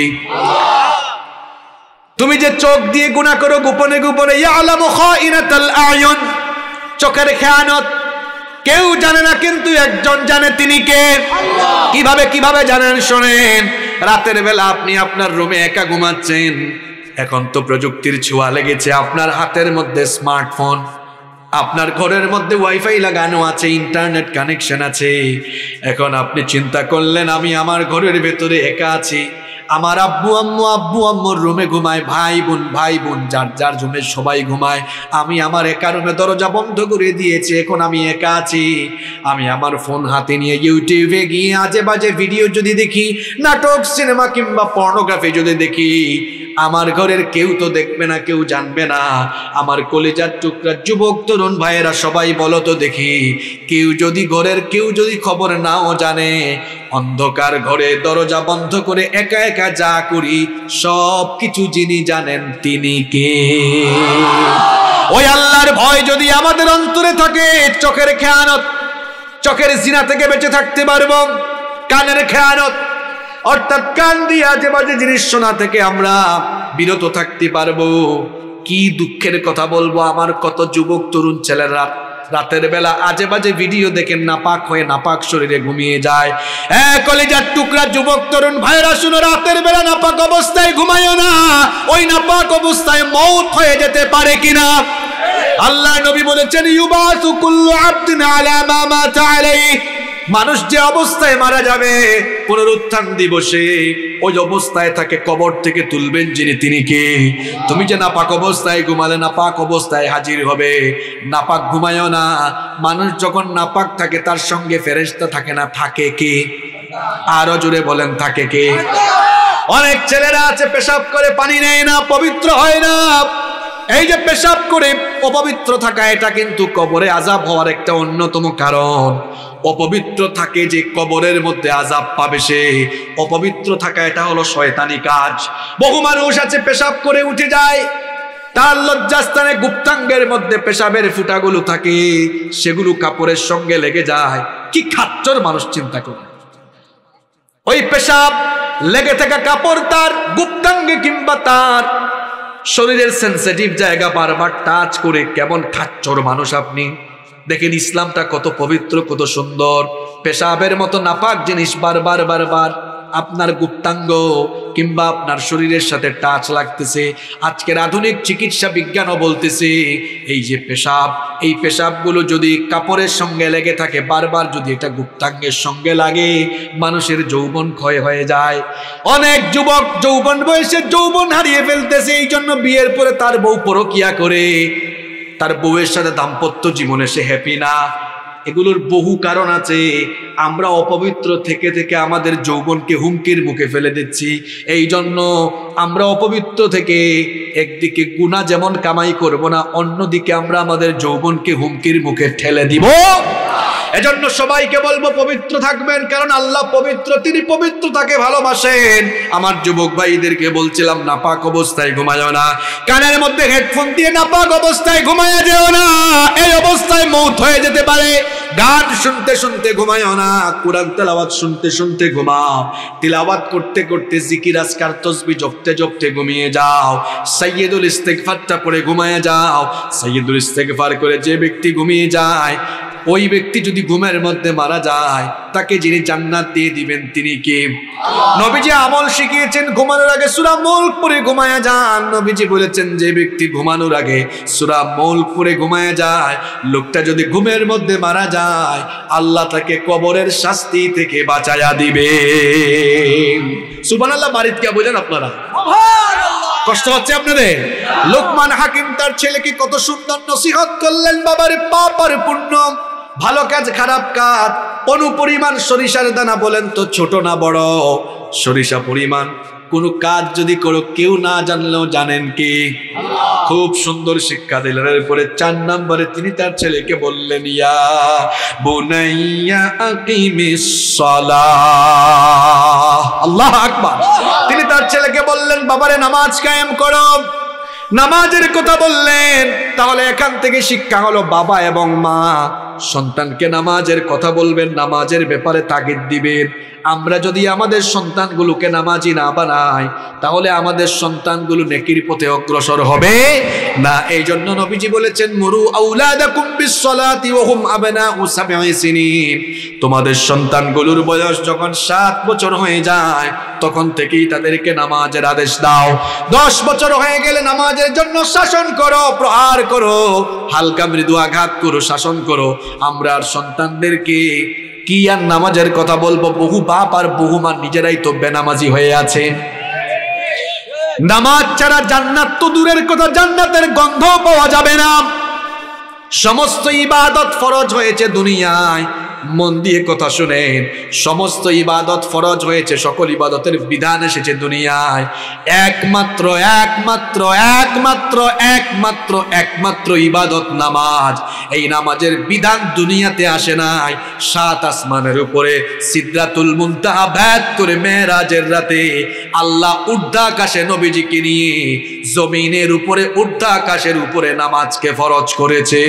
তুমি যে চোখ দিয়ে গুনাহ করো গোপনে গোপনে, ইয়ালামু খাইনাতাল আয়ুন, চোখের খেয়ানত কেউ জানে না, কিন্তু একজন জানে, তিনি কে? কিভাবে কিভাবে জানেন শোনেন। রাতের বেলা আপনি আপনার রুমে একা ঘুমাচ্ছেন, এখন তো প্রযুক্তির ছোঁয়া লেগেছে, আপনার হাতের মধ্যে স্মার্টফোন, আপনার ঘরের মধ্যে ওয়াইফাই লাগানো আছে, ইন্টারনেট কানেকশন আছে। এখন আপনি চিন্তা করলেন, আমি আমার ঘরের ভেতরে একা আছি, আমার আব্বু আম্মু আব্বু আম্মুর রুমে ঘুমায়, ভাই বোন ভাই বোন যার যার রুমে সবাই ঘুমায়, আমি আমার একা রুমে দরজা বন্ধ করে দিয়েছি, এখন আমি একা আছি। আমি আমার ফোন হাতে নিয়ে ইউটিউবে গিয়ে আজে বাজে ভিডিও যদি দেখি, নাটক সিনেমা কিংবা পর্নোগ্রাফি যদি দেখি, আমার ঘরের কেউ তো দেখবে না, কেউ জানবে না। আমার কলিজার টুকরা যুবক তরুণ ভাইয়েরা সবাই বলো তো দেখি, কেউ যদি ঘরের কেউ যদি খবর নাও জানে, অন্ধকার ঘরে দরজা বন্ধ করে একা একা যা করি সব কিছু যিনি জানেন, তিনি কে? ওই আল্লাহর ভয় যদি আমাদের অন্তরে থাকে, চোখের খেয়ানত, চোখের জিনা থেকে বেঁচে থাকতে পারবো। কানের খেয়ানত অর্থাৎ কান দিয়ে আজে বাজে জিনিস শোনা থেকে আমরা বিরত থাকতে পারবো। কি দুঃখের কথা বলবো, আমার কত যুবক তরুণ ছেলেরা রাতের বেলা আজে বাজে ভিডিও দেখেন, নাপাক হয়ে নাপাক শরীরে ঘুমিয়ে যায়। এক কলিজার টুকরা যুবক তরুণ ভাইরা শুনো, রাতের বেলা নাপাক অবস্থায় ঘুমায়ও না, ওই নাপাক অবস্থায় মওত হয়ে যেতে পারে কিনা। আল্লাহ নবী বলেছেন, ইউবাসু কুল্লু আবদিন আলা মা মাতা আলাইহি, মানুষ যে অবস্থায় মারা যাবে পুনরুত্থান দিবসে ওই অবস্থায় তাকে কবর থেকে তুলবেন যিনি, তিনি কে? তুমি যে নাপাক অবস্থায় ঘুমালে নাপাক অবস্থায় হাজির হবে। নাপাক ঘুমায়ও না, মানুষ যখন নাপাক থাকে তার সঙ্গে ফেরেশতা থাকে না, থাকে কে? আরো জোরে বলেন, থাকে কে? অনেক ছেলেরা আছে পেশাব করে পানি নেয় না, পবিত্র হয় না। এই যে পেশাব করে অপবিত্র থাকা, এটা কিন্তু কবরে আযাব হওয়ার একটা অন্যতম কারণ। অপবিত্র থাকে যে কবরের মধ্যে আযাব পাবে সে, অপবিত্র থাকা এটা হলো শয়তানি কাজ। বহু মানুষ আছে পেশাব করে উঠে যায়, তার লজ্জাস্থানে গুপ্তাঙ্গের মধ্যে পেশাবের ফুটাগুলো থাকে, সেগুলো কাপড়ের সঙ্গে লেগে যায়। কি খাচ্চর মানুষ, চিন্তা করে। ওই পেশাব লেগে থাকা কাপড় তার গুপ্তাঙ্গে কিংবা তার শরীরের সেন্সিটিভ জায়গা বারবার টাচ করে, কেমন খাচ্চর মানুষ আপনি। দেখেন ইসলামটা কত পবিত্র, কত সুন্দর। পেশাবের মতো নাপাক জিনিস বারবার বারবার আপনার গুপ্তাঙ্গ কিংবা আপনার শরীরের সাথে টাচ লাগতেছে। আজকের আধুনিক চিকিৎসা বিজ্ঞানও বলতেছে এই যে পেশাব, এই পেশাবগুলো যদি কাপড়ের সঙ্গে লেগে থাকে, বারবার যদি এটা গুপ্তাঙ্গের সঙ্গে লাগে, মানুষের যৌবন ক্ষয় হয়ে যায়। অনেক যুবক যৌবন বয়সে যৌবন হারিয়ে ফেলতেছে, এই জন্য বিয়ের পরে তার বউ পরকিয়া করে, তার বউয়ের সাথে দাম্পত্য জীবনে সে হ্যাপি না। এগুলোর বহু কারণ আছে। আমরা অপবিত্র থেকে থেকে আমাদের যৌবনকে হুমকির মুখে ফেলে দিচ্ছি। এই জন্য আমরা অপবিত্র থেকে একদিকে গুনাহ যেমন কামাই করব না, অন্যদিকে আমরা আমাদের যৌবনকে হুমকির মুখে ঠেলে দিব। এজন্য সবাইকে বলবো পবিত্র থাকবেন, কারণ আল্লাহ পবিত্র, তিনি পবিত্রতাকে ভালোবাসেন। আমার যুবক ভাইদেরকে বলছিলাম নাপাক অবস্থায় ঘুমায়ও না, কানের মধ্যে হেডফোন দিয়ে নাপাক অবস্থায় ঘুমায়া যেও না, এই অবস্থায় মৌত হয়ে যেতে পারে। গান শুনতে শুনতে ঘুমায়ও না, কুরআন তেলাওয়াত শুনতে শুনতে ঘুমাও, তিলাওয়াত করতে করতে জিকির আজকার তাসবিহ জপতে জপতে ঘুমিয়ে যাও, সাইয়্যিদুল ইস্তিগফারটা পড়ে ঘুমায়া যাও। সাইয়্যিদুল ইস্তিগফার করে যে ব্যক্তি ঘুমিয়ে যায়, ওই ব্যক্তি যদি ঘুমের মধ্যে মারা যায়, তাকে যিনি জান্নাত দিয়ে দিবেন তিনি কে? নবীজি আমল শিখিয়েছেন, ঘুমানোর আগে সূরা মুলক পড়ে ঘুমায়া যান। নবীজি বলেছেন যে ব্যক্তি ঘুমানোর আগে সূরা মুলক পড়ে ঘুমায়া যায়, লোকটা যদি ঘুমের মধ্যে মারা যায়, আল্লাহ তাকে কবরের শাস্তি থেকে বাঁচায়া দিবে। সুবহানাল্লাহ। বাড়িতে কে বলেন আপনারা? কষ্ট হচ্ছে আপনাদের? লোকমান হাকিম তার ছেলেকে কত সুন্দর নসিহত করলেন, বাবার পাপ আর পুণ্য, ভালো কাজ খারাপ কাজ, অনুপরিমাণ সরিষার দানা বলেন তো ছোট না বড়? সরিষা পরিমাণ কোনো কাজ যদি করো, কেউ না জানলেও জানেন কি? খুব সুন্দর শিক্ষা দিলেন। এরপরে চার নম্বরে তিনি তার ছেলেকে বললেন, ইয়া বুনাইয়া আকিমিস সালাহ। আল্লাহু আকবার। তিনি তার ছেলেকে বললেন, বাবারে নামাজ কায়েম করো। নামাজের কথা বললেন, তাহলে এখান থেকে শিক্ষা হলো বাবা এবং মা সন্তানকে নামাজের কথা বলবেন, নামাজের ব্যাপারে তাগিদ দিবেন। আমরা যদি আমাদের সন্তানগুলোকে নামাজি না বানাই, তাহলে আমাদের সন্তানগুলো নেকির পথে অগ্রসর হবে না। এই জন্য নবীজি বলেছেন, মুরু আওলাদাকুম বিসসালাতি ওয়া হুম আবনাউ সাবঈ সিনিন। তোমাদের সন্তানগুলোর বয়স যখন সাত বছর হয়ে যায়, তখন থেকেই তাদেরকে নামাজের আদেশ দাও। দশ বছর হয়ে গেলে নামাজের জন্য শাসন করো, প্রহার করো, হালকা মৃদু আঘাত করো, শাসন করো। আমরা আর সন্তানদেরকে কি আর নামাজের কথা বলবো? বহু বাপ আর বহু মা নিজেরাই তো বেনামাজি হয়ে আছে। নামাজ ছাড়া জান্নাত তো দূরের কথা, জান্নাতের গন্ধ পাওয়া যাবে না। সমস্ত ইবাদত ফরজ হয়েছে দুনিয়ায়, মন দিয়ে কথা শুনেন, সমস্ত ইবাদত ফরজ হয়েছে, সকল ইবাদতের বিধান এসেছে দুনিয়ায়। একমাত্র একমাত্র একমাত্র একমাত্র একমাত্র ইবাদত নামাজ। এই নামাজের বিধান দুনিয়াতে আসে নাই, সাত আসমানের উপরে সিদরাতুল মুনতাহা ভেদ করে মেরাজের রাতে আল্লাহ ঊর্ধ্বাকাশে নবীজিকে নিয়ে জমিনের উপরে ঊর্ধ্বাকাশের উপরে নামাজকে ফরজ করেছে।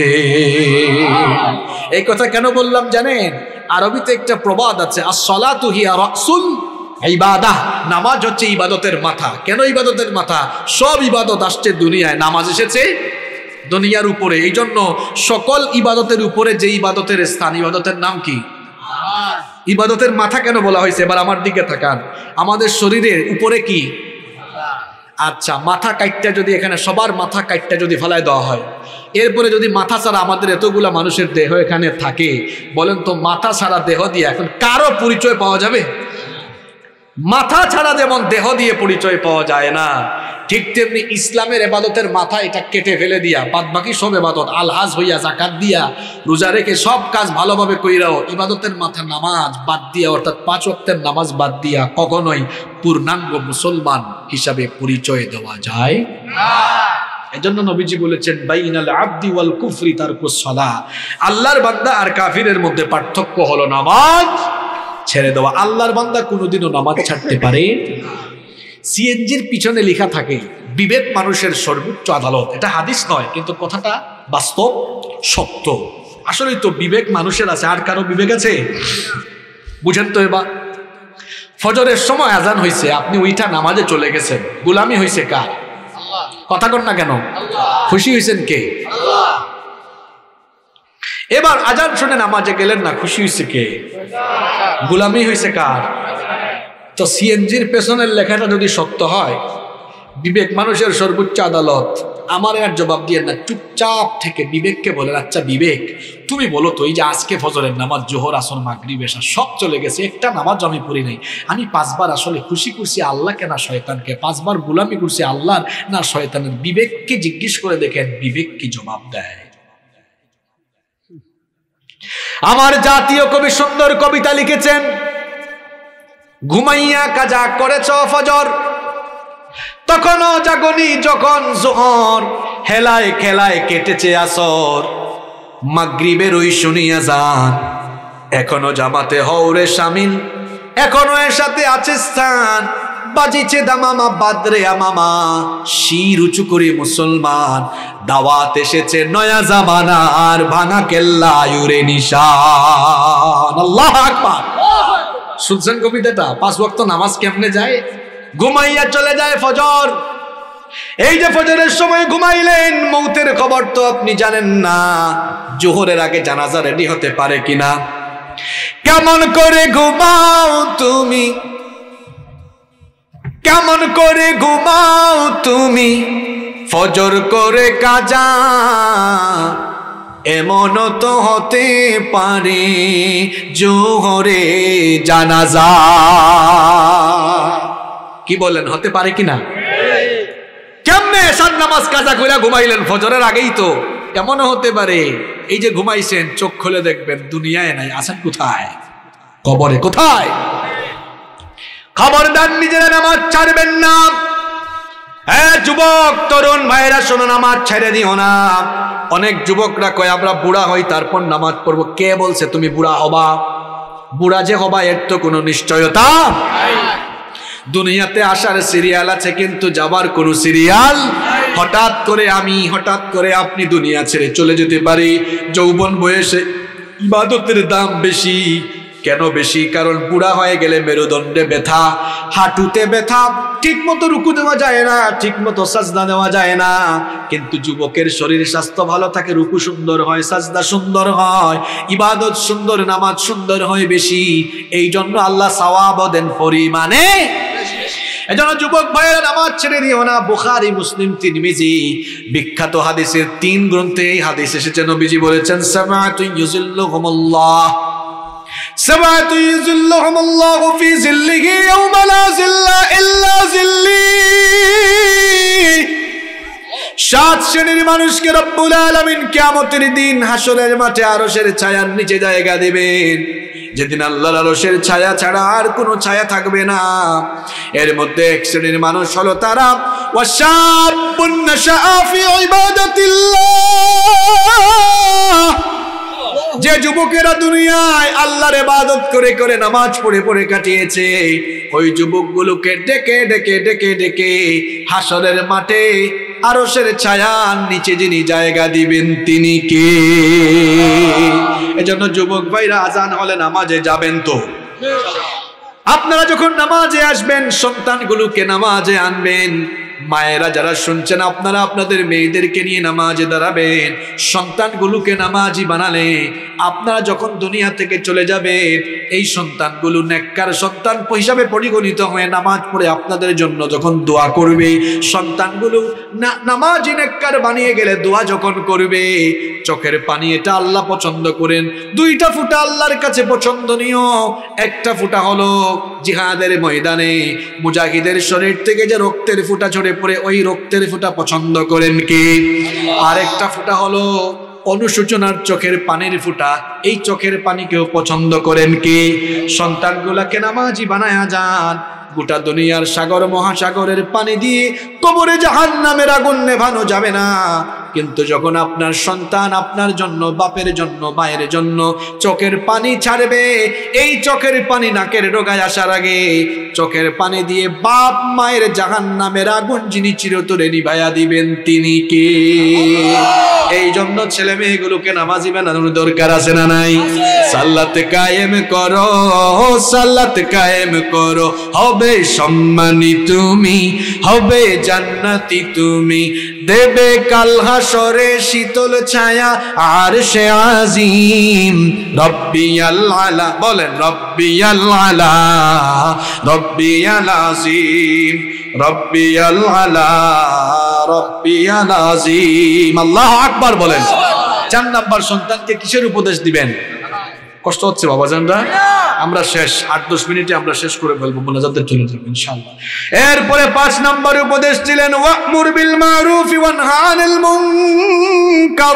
এই কথা কেন বললাম জানেন? আরবিতে একটা প্রবাদ আছে, আস-সালাতু হিয়া রাসুল ইবাদাহ। নামাজ হচ্ছে ইবাদতের মাথা। কেন ইবাদতের মাথা? সব ইবাদত আসছে দুনিয়ায়, নামাজ এসেছে দুনিয়ার উপরে। এই জন্য সকল ইবাদতের উপরে যে ইবাদতের স্থান, ইবাদতের নাম কি? ইবাদতের মাথা কেন বলা হয়েছে? এবার আমার দিকে তাকান। আমাদের শরীরের উপরে কি? আচ্ছা, মাথা কাটটা যদি এখানে সবার মাথা কাটটা যদি ফেলায় দেওয়া হয়, এরপরে যদি মাথা ছাড়া আমাদের এতগুলা মানুষের দেহ এখানে থাকে, বলেন তো মাথা ছাড়া দেহ দিয়ে এখন কারো পরিচয় পাওয়া যাবে? মাথা ছাড়া যেমন দেহ দিয়ে পরিচয় পাওয়া যায় না, ঠিক তেমনি ইসলামের এবাদতের মাথা এটা কেটে ফেলে দিয়া বাদ বাকি সব এবাদত আলহাজ হইয়া জাকাত দিয়া রোজা রেখে সব কাজ ভালোভাবে কইরাও ইবাদতের মাথা নামাজ বাদ দিয়া, অর্থাৎ পাঁচ ওয়াক্তের নামাজ বাদ দিয়া কখনোই পূর্ণাঙ্গ মুসলমান হিসাবে পরিচয় দেওয়া যায় না। এজন্য নবীজি বলেছেন বাইনাল আবদি ওয়াল কুফরি তারকুস সালাহ, আল্লাহর বান্দা আর কাফিরের মধ্যে পার্থক্য হলো নামাজ ছেড়ে দেওয়া। আল্লাহর বান্দা কোনোদিনও নামাজ ছাড়তে পারে। সিএনজির পিছনে লেখা থাকে বিবেক মানুষের সর্বোচ্চ আদালত। এটা হাদিস নয়, কিন্তু কথাটা বাস্তব সত্য। আসলে তো বিবেক মানুষের আছে, আর কারো বিবেক আছে? বুঝেন তো এবার। ফজরের সময় আজান হয়েছে, আপনি ওইটা নামাজে চলে গেছেন, গোলামি হয়েছে কার? কথা কর না কেন? খুশি হয়েছেন কে? এবার আজান শুনে নামাজে গেলেন না, খুশি হয়েছে কে? গোলামি হয়েছে কার? তো সিএনজির পেছনের লেখাটা যদি সত্য হয়, বিবেক মানুষের সর্বোচ্চ আদালত, আমার আর জবাব দিয়ে না, চুপচাপ থেকে বিবেককে বলেন, আচ্ছা বিবেক তুমি বলো তো, এই যে আজকে ফজরের নামাজ, জোহর, আসর, মাগরিব, এশা সব চলে গেছে, একটা নামাজ আমি পড়ি নাই, আমি পাঁচবার আসলে খুশি করছি আল্লাহকে না শয়তানকে? পাঁচবার গোলামি করছি আল্লাহর না শয়তানের? বিবেককে জিজ্ঞেস করে দেখেন বিবেক কি জবাব দেয়। আমার জাতীয় কবি সুন্দর কবিতা লিখেছেন, ঘুমাইয়া কাজা করেছ ফজর, তখনও জাগনি যখন জোহর, হেলায় খেলায় কেটেছে আসর, মাগরিবের ওই শুনিয়া যান, এখনো জামাতে হওরে শামিল, এখনো এর সাথে আছে স্থান, বাজিছে দামামা বাদরে আমামা, শির উঁচু করে মুসলমান, দাওয়াত এসেছে নয়া জামানার, ভাঙা কেল্লা ইউরে নিশান। আল্লাহু আকবার। শুনছেন কবিতাটা? পাঁচ ওয়াক্ত নামাজ কেমনে যায়? ঘুমাইয়া চলে যায় ফজর। এই যে ফজরের সময় ঘুমাইলেন, মৌতের খবর তো আপনি জানেন না, জোহরের আগে জানাজা রেডি হতে পারে কিনা? কেমন করে ঘুমাও তুমি, কেমন করে ঘুমাও তুমি, ফজর করে কাজা, এমন তো হতে পারে জোহরে জানাজা। কি বলেন, হতে পারে কিনা? কেমনে এশার নামাজ কাজা কইরা ঘুমাইলেন ফজরের আগেই? তো এমনও হতে পারে এই যে ঘুমাইছেন, চোখ খুলে দেখবেন দুনিয়ায় নাই, আছেন কোথায়? কবরে। কোথায়? খবরদার নিজেরা নামাজ ছাড়বেন না। হ্যাঁ যুবক তরুণ ভাইরা শোনো, নামাজ ছেড়ে দিও না। অনেক যুবকরা কয় আমরা বুড়া হই তারপর নামাজ পড়বো। কে বলছে তুমি বুড়া হবা? বুড়া যে হবা এর তো কোনো নিশ্চয়তা। দুনিয়াতে আসার সিরিয়াল আছে, কিন্তু যাবার কোনো সিরিয়াল। হঠাৎ করে আমি, হঠাৎ করে আপনি দুনিয়া ছেড়ে চলে যেতে পারি। যৌবন বয়সে ইবাদতের দাম বেশি। কেন বেশি? কারণ বুড়া হয়ে গেলে মেরুদণ্ডে ব্যথা, হাঁটুতে ব্যথা, ঠিক মতো রুকু দেওয়া যায় না, ঠিক মতো সাজদা দেওয়া যায় না। কিন্তু যুবকের শরীর স্বাস্থ্য ভালো থাকে, রুকু সুন্দর হয়, সাজদা সুন্দর হয়, ইবাদত সুন্দর, নামাজ সুন্দর হয় বেশি। এই জন্য আল্লাহ সওয়াব দেন পরিমাণে। এজন্য যুবক ভাইয়েরা নামাজ ছেড়ে দিও না। বুখারী, মুসলিম, তিরমিজি বিখ্যাত হাদিসের তিন গ্রন্থে এই হাদিস এসেছে। নবীজি বলেছেন সামাতু ইউজিল্লুহুমুল্লাহ, সামাতু ইউজিল্লুহুমুল্লাহু ফি জিল্লিহি ইয়াওমা লা জিল্লা ইল্লা জিল্লি। সাত শ্রেণীর মানুষকে রব্বুল আলামিন কিয়ামতের দিন হাসরের মাঠে আরশের ছায়ার নিচে জায়গা দিবেন, যেদিন আল্লাহর আরশের ছায়া ছাড়া আর কোনো ছায়া থাকবে না। এর মধ্যে এক শ্রেণীর মানুষ হলো তারা ওয়াশাবুন নাশাআ ফি ইবাদাতিল্লাহ, যে যুবকেরা দুনিয়ায় আল্লাহর ইবাদত করে করে নামাজ পড়ে পড়ে কাটিয়েছে, ওই যুবকগুলোকে ডেকে ডেকে ডেকে ডেকে হাসরের মাঠে আরশের ছায়ার নিচে যিনি জায়গা দিবেন তিনি কে? এজন্য যুবক ভাইরা আজান হলে নামাজে যাবেন তো। আপনারা যখন নামাজে আসবেন, সন্তানগুলোকে নামাজে আনবেন। মায়েরা যারা শুনছেন, আপনারা আপনাদের মেয়েদেরকে নিয়ে নামাজে দাঁড়াবেন, সন্তানগুলোকে নামাজি বানালে আপনারা যখন দুনিয়া থেকে চলে যাবেন এই সন্তানগুলো নেককার সন্তান হিসাবে পরিগণিত হয়ে নামাজ পড়ে আপনাদের জন্য যখন দোয়া করবে, সন্তানগুলো না নামাজি নেককার বানিয়ে গেলে দোয়া যখন করবে, চোখের পানি এটা আল্লাহ পছন্দ করেন। দুইটা ফুটা আল্লাহর কাছে পছন্দনীয়। একটা ফুটা হলো জিহাদের ময়দানে মুজাহিদের শরীর থেকে যে রক্তের ফুটা ঝরে পড়ে, ওই রক্তের ফুটা পছন্দ করেন কে? আরেকটা ফুটা হলো অনুশোচনার চোখের পানির ফুটা, এই চোখের পানিকেও পছন্দ করেন কে? সন্তানগুলাকে নামাজি বানায়া যান। গোটা দুনিয়ার সাগর মহাসাগরের পানি দিয়ে কবরে জাহান্নামের আগুন নেভানো যাবে না, কিন্তু যখন আপনার সন্তান আপনার জন্য, বাপের জন্য, মায়ের জন্য চোখের পানি ছাড়বে, এই চোখের পানি নাকের ডগায় আসার আগে চোখের পানি দিয়ে বাপ মায়ের জাহান্নামের আগুন যিনি চিরতরে নিভাইয়া দিবেন তিনি কে? এই জন্য ছেলে মেয়েগুলোকে নামাজি বানানোর দরকার আছে না নাই? সালাত কায়েম করো, সালাত কায়েম করো, হবে সম্মানী তুমি, হবে জান্নাতি তুমি, দেবে কাল হাসরে শীতল ছায়া আরশে আজিম। রব্বিয়াল আলা, বলেন রব্বিয়াল আলা, রব্বিয়াল আজিম, রব্বিয়াল আলা, রব্বিয়াল আজিম। আল্লাহু আকবার বলেন। চার নাম্বার সন্তানকে কিসের উপদেশ দিবেন? কষ্ট হচ্ছে বাবাজানরা, আমরা শেষ আট দশ মিনিটে আমরা শেষ করে ফেলবো, মোনাজাতের চলে যাবো ইনশাআল্লাহ। এরপরে পাঁচ নম্বর উপদেশ দিলেন ওয়া'মুর বিল মারুফি ওয়ানহা আনিল মুনকার।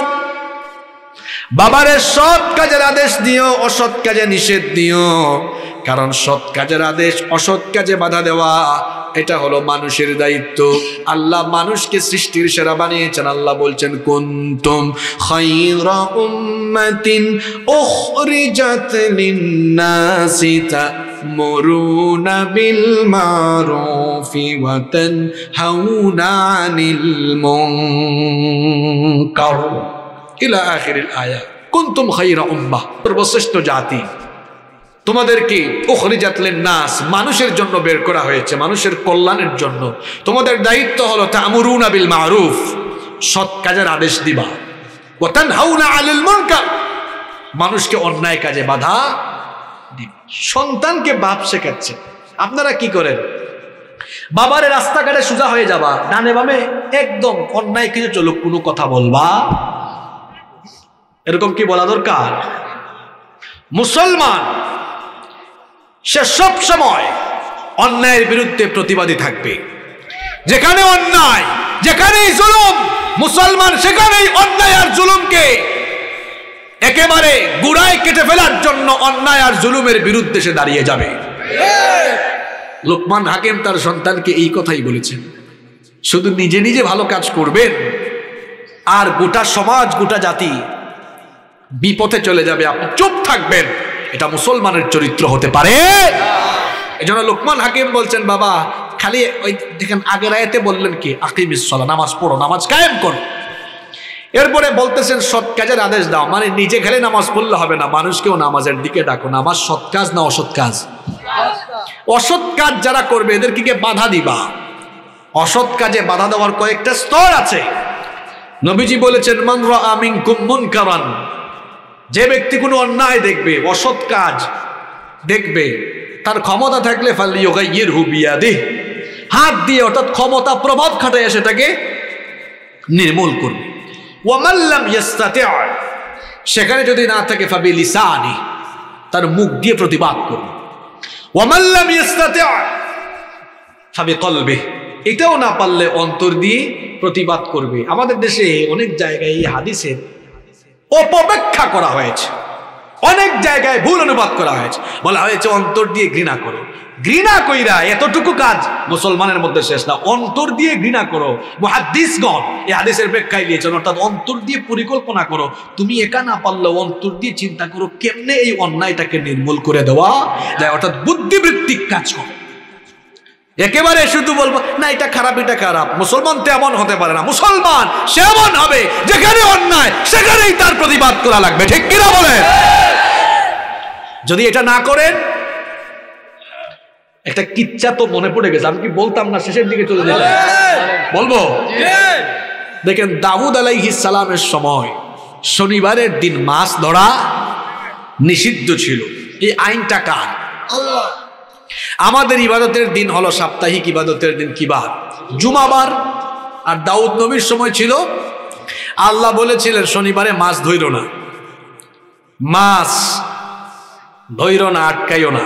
বাবারে সৎ কাজের আদেশ দিও, অসৎ কাজে নিষেধ দিও, কারণ সৎ কাজের আদেশ, অসৎ কাজে বাধা দেওয়া এটা হলো মানুষের দায়িত্ব। আল্লাহ মানুষকে সৃষ্টির সেরা বানিয়েছেন। আল্লাহ বলছেন কুনতুম খায়রা উম্মাতিন উখরিজাত লিন-নাসি তা'মুরুনা বিল মারুফি ওয়া তানহাউনা আনিল মুনকার ইলা আখিরিল আয়াত। কুনতুম খায়রা উম্মাহ, সর্বশ্রেষ্ঠ জাতি। তোমাদেরকে উখরিজাত লিন-নাস, মানুষের জন্য বের করা হয়েছে, মানুষের কল্যাণের জন্য। তোমাদের দায়িত্ব হলো তা'মুরুনা বিল মারুফ, সৎ কাজের আদেশ দিবা, ওয়া তানহাউনা আনিল মুনকার, মানুষকে অন্যায় কাজে বাধা দিবা। সন্তানকে বাপ শেখাচ্ছে। আপনারা কি করেন? বাবারে রাস্তাঘাটে সোজা হয়ে যাবা, ডানে বামে একদম অন্যায় কিছু চলুক কোনো কথা বলবা, এরকম কি বলা দরকার? মুসলমান সে সব সময় অন্যায়ের বিরুদ্ধে প্রতিবাদী থাকবে। যেখানে অন্যায়, যেখানেই জুলুম, মুসলমান সেখানেই অন্যায় আর জুলুমকে একেবারে গুড়ায় কেটে ফেলার জন্য অন্যায় আর জুলুমের বিরুদ্ধে সে দাঁড়িয়ে যাবে। লোকমান হাকিম তার সন্তানকে এই কথাই বলেছেন। শুধু নিজে নিজে ভালো কাজ করবেন আর গোটা সমাজ, গোটা জাতি বিপথে চলে যাবে, আপনি চুপ থাকবেন, এটা মুসলমানের চরিত্র হতে পারে? এজন্য লোকমান হাকিম বলছেন, বাবা খালি ওই দেখেন আগের আয়াতে বললেন কি আকিমিস সালাহ, নামাজ পড়ো, নামাজ কায়েম করো। এরপরে বলতেছেন সৎ কাজের আদেশ দাও, মানে নিজে খালি নামাজ পড়লে হবে না, মানুষকেও নামাজের দিকে ডাকো। নামাজ সৎ কাজ না অসৎ কাজ? অসৎ কাজ যারা করবে এদেরকে বাধা দিবা। অসৎ কাজে বাধা দেওয়ার কয়েকটা স্তর আছে। নবীজি বলেছেন মান রাআ মিনকুম মুনকারান, যে ব্যক্তি কোনো অন্যায় দেখবে, অসৎ কাজ দেখবে, তার ক্ষমতা থাকলে ফালইয়ুগাইয়িরহু বিয়াদিহি, হাত দিয়ে অর্থাৎ ক্ষমতা প্রভাব খাটায় সেটাকে নির্মূল করবে। ওয়া মান লাম ইস্তাতি', সেখানে যদি না থাকে ফাবিলিসানি, তার মুখ দিয়ে প্রতিবাদ করবে। ওয়া মান লাম ইস্তাতি' ফাবিকলবিহি, এটাও না পারলে অন্তর দিয়ে প্রতিবাদ করবে। আমাদের দেশে অনেক জায়গায় এই হাদিসের অপব্যাখ্যা করা হয়েছে, অনেক জায়গায় ভুল অনুবাদ করা হয়েছে। বলা হয়েছে অন্তর দিয়ে ঘৃণা করো। ঘৃণা কইরা এতটুকু কাজ মুসলমানের মধ্যে শেষ না, অন্তর দিয়ে ঘৃণা করো। মুহাদ্দিসগণ এই হাদিসের ব্যাখ্যায় দিয়েছেন, অর্থাৎ অন্তর দিয়ে পরিকল্পনা করো। তুমি একা না পারলেও অন্তর দিয়ে চিন্তা করো কেমনে এই অন্যায়টাকে নির্মূল করে দেওয়া যায়, অর্থাৎ বুদ্ধিবৃত্তিক কাজ করো। একেবারে শুধু বলবো না এটা খারাপ, এটা খারাপ, মুসলমান তেমন হতে পারে না। মুসলমান সেমন হবে যেখানে অন্যায় সেখানেই তার প্রতিবাদ করা লাগবে, ঠিক কিনা বলেন? যদি এটা না করেন, একটা কিচ্ছা তো মনে পড়ে গেছে, আমি কি বলতাম না শেষের দিকে চলে যেতাম? বলবো? দেখেন দাউদ আলাইহিস সালামের সময় শনিবারের দিন মাছ ধরা নিষিদ্ধ ছিল। এই আইনটা কার? আল্লাহ। আমাদের ইবাদতের দিন হলো সাপ্তাহিক ইবাদতের দিন কি বার? জুমাবার। আর দাউদ নবীর সময় ছিল আল্লাহ বলেছিলেন শনিবারে মাছ ধইরো না, মাছ ধইরো না, আটকাইও না।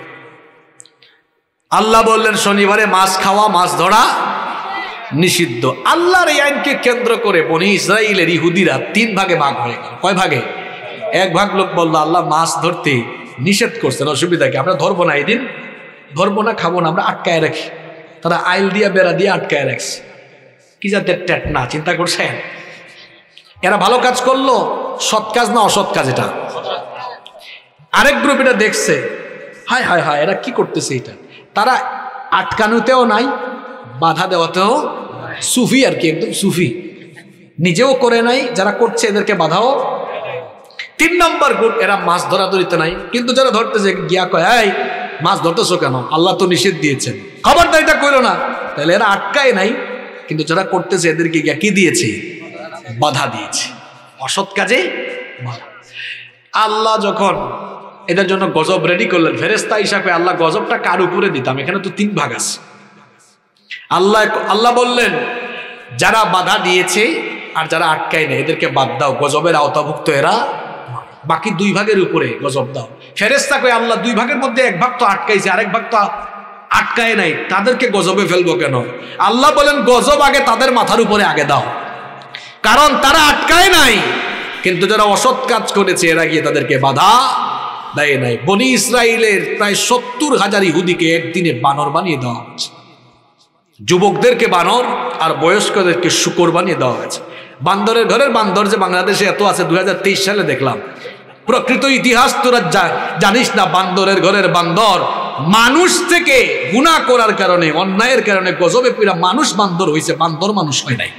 আল্লাহ বললেন শনিবারে মাছ খাওয়া, মাছ ধরা নিষিদ্ধ। আল্লাহর এই আইনকে কেন্দ্র করে বনি ইসরাইলের ইহুদিরা তিন ভাগে ভাগ হয়ে গেল। কয় ভাগে? এক ভাগ লোক বললো আল্লাহ মাছ ধরতে নিষেধ করছেন, অসুবিধা কি, আমরা ধরবো না, এই দিন ধরবো না, খাবো না, আমরা আটকায় রাখি। তারা আইল দিয়া বেড়া দিয়ে আটকায় রাখছে। কি যাতে টেট না, চিন্তা করছেন? এরা ভালো কাজ করলো, সৎ কাজ না অসৎ কাজ এটা? আরেক গ্রুপ এটা দেখছে, হায় হায় হায় এরা কি করতেছে এটা। তারা আটকানোতেও নাই, বাধা দেওয়াতেও সুফি আর কি, একদম সুফি, নিজেও করে নাই, যারা করছে এদেরকে বাধাও। তিন নম্বর গ্রুপ, এরা মাছ ধরা ধরিতে নাই, কিন্তু যারা ধরতেছে গিয়া কয় এই মাছ ধরতেছো কেন, আল্লাহ তো নিষেধ দিয়েছেন, খবরদার এটা কইরো না। তাহলে এরা আটকায় নাই, কিন্তু যারা করতেছে এদেরকে গিয়া কি দিয়েছে? বাধা দিয়েছে, অসৎ কাজে বাধা। আল্লাহ যখন এটার জন্য গজব রেডি করলেন, ফেরেশতা হিসাবে আল্লাহ গজবটা কার উপরে দিতাম, এখানে তো তিন ভাগ আছে। আল্লাহ আল্লাহ বললেন যারা বাধা দিয়েছে আর যারা আটকায় নেই এদেরকে বাদ দাও, গজবের আওতাভুক্ত এরা, বাকি দুই ভাগের উপরে গজব দাও। ফেরেশতা কয় আল্লাহ দুই ভাগের মধ্যে এক ভাগ তো আটকাইছে, আরেক ভাগ তো আটকায় নাই, তাদেরকে গজবে ফেলবো কেন? আল্লাহ বলেন গজব আগে তাদের মাথার উপরে আগে দাও, কারণ তারা আটকায় নাই, কিন্তু যারা অসৎ কাজ করেছে এরা গিয়ে তাদেরকে বাধা দেয় নাই। বনি ইসরাইলের প্রায় সত্তর হাজার ইহুদিকে একদিনে বানর বানিয়ে দেওয়া হচ্ছে, যুবকদেরকে বানর আর বয়স্কদেরকে শুকর বানিয়ে দেওয়া হয়েছে। বান্দরের ঘরের বান্দর যে বাংলাদেশে এত আছে, দুই হাজার তেইশ সালে দেখলাম। প্রকৃত ইতিহাস তোরা জানিস না, বান্দরের ঘরের বান্দর মানুষ থেকে গুনাহ করার কারণে, অন্যায়ের কারণে গজবে পীড়া মানুষ বান্দর হয়েছে, বান্দর মানুষ হয় নাই।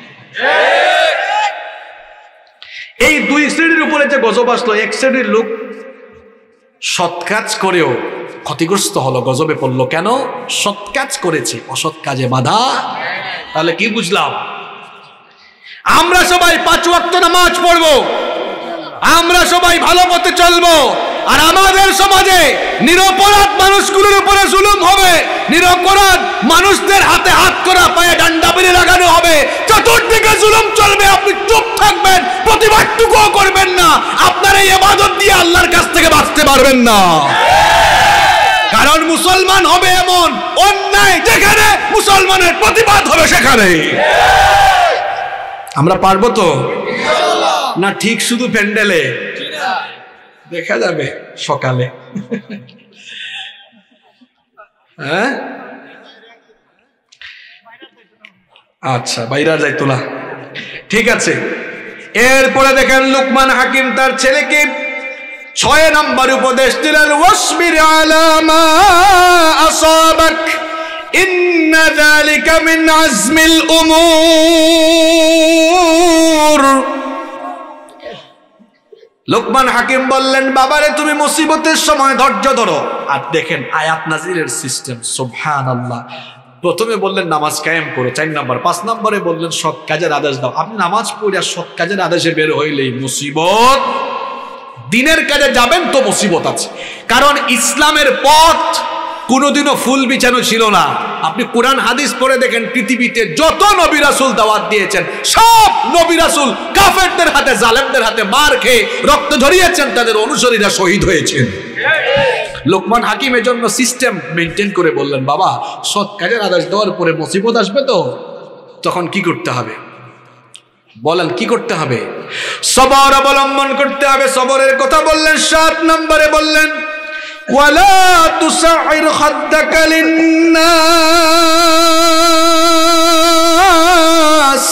এই দুই শ্রেণীর উপরে যে গজব আসলো, এক শ্রেণীর লোক সৎ কাজ করেও ক্ষতিগ্রস্ত হলো, গজবে পড়লো। কেন? সৎ কাজ করেছে, অসৎ কাজে বাধা। তাহলে কি বুঝলাম? আমরা সবাই পাঁচ ওয়াক্ত নামাজ পড়বো, আমরা সবাই ভালো পথে চলবো, আর আমাদের সমাজে নিরপরাধ মানুষগুলোর উপরে জুলুম হবে, নিরপরাধ মানুষদের হাতে হাত করা, পায়ে ডান্ডা বেঁধে লাগানো হবে, চতুর্দিকে জুলুম চলবে, আপনি চুপ থাকবেন, প্রতিবাদটুকুও করবেন না, আপনার এই ইবাদত দিয়ে আল্লাহর কাছ থেকে বাঁচতে পারবেন না। কারণ মুসলমান হবে এমন অন্যায় যেখানে মুসলমানের প্রতিবাদ হবে সেখানে। আমরা পারবো তো না? ঠিক শুধু প্যান্ডেলে দেখা যাবে সকালে, হ্যাঁ আচ্ছা বাইরে যাইতো না, ঠিক আছে। এরপরে দেখেন লুকমান হাকিম তার ছেলেকে ছয় নম্বর উপদেশ দিলেন, ওয়াসবির আলা মা আসাবাক ইন্না যালিকা মিন আজমিল উমুর। লোকমান হাকিম বললেন বাবারে তুমি মুসিবতের সময় ধৈর্য ধরো। আর দেখেন আয়াত নাজিলের সিস্টেম, সুবহানাল্লাহ। প্রথমে বললেন নামাজ কায়েম করো, চার নম্বর, পাঁচ নম্বরে বললেন সৎ কাজের আদেশ দাও। আপনি নামাজ পড়ে সৎ কাজের আদেশে বের হইলেই মুসিবত, দিনের কাজে যাবেন তো মুসিবত আছে। কারণ ইসলামের পথ কোনোদিনও ফুল বিছানো ছিল না। আপনি কোরআন হাদিস পড়ে দেখেন, পৃথিবীতে যত নবী রাসূল দাওয়াত দিয়েছেন সব নবী রাসূল কাফেরদের হাতে, জালেমদের হাতে মার খেয়ে রক্ত ঝরিয়েছেন, তাদের অনুসারীরা শহীদ হয়েছেন। লোকমান হাকিমের জন্য সিস্টেম মেনটেন করে বললেন বাবা সৎ কাজের আদেশ দেওয়ার পরে মুসিবত আসবে তো, তখন কি করতে হবে বলেন? কি করতে হবে? সবর অবলম্বন করতে হবে। সবরের কথা বললেন। সাত নম্বরে বললেন ওয়ালা তুসাইর খাদ্দাকা লিন্নাস,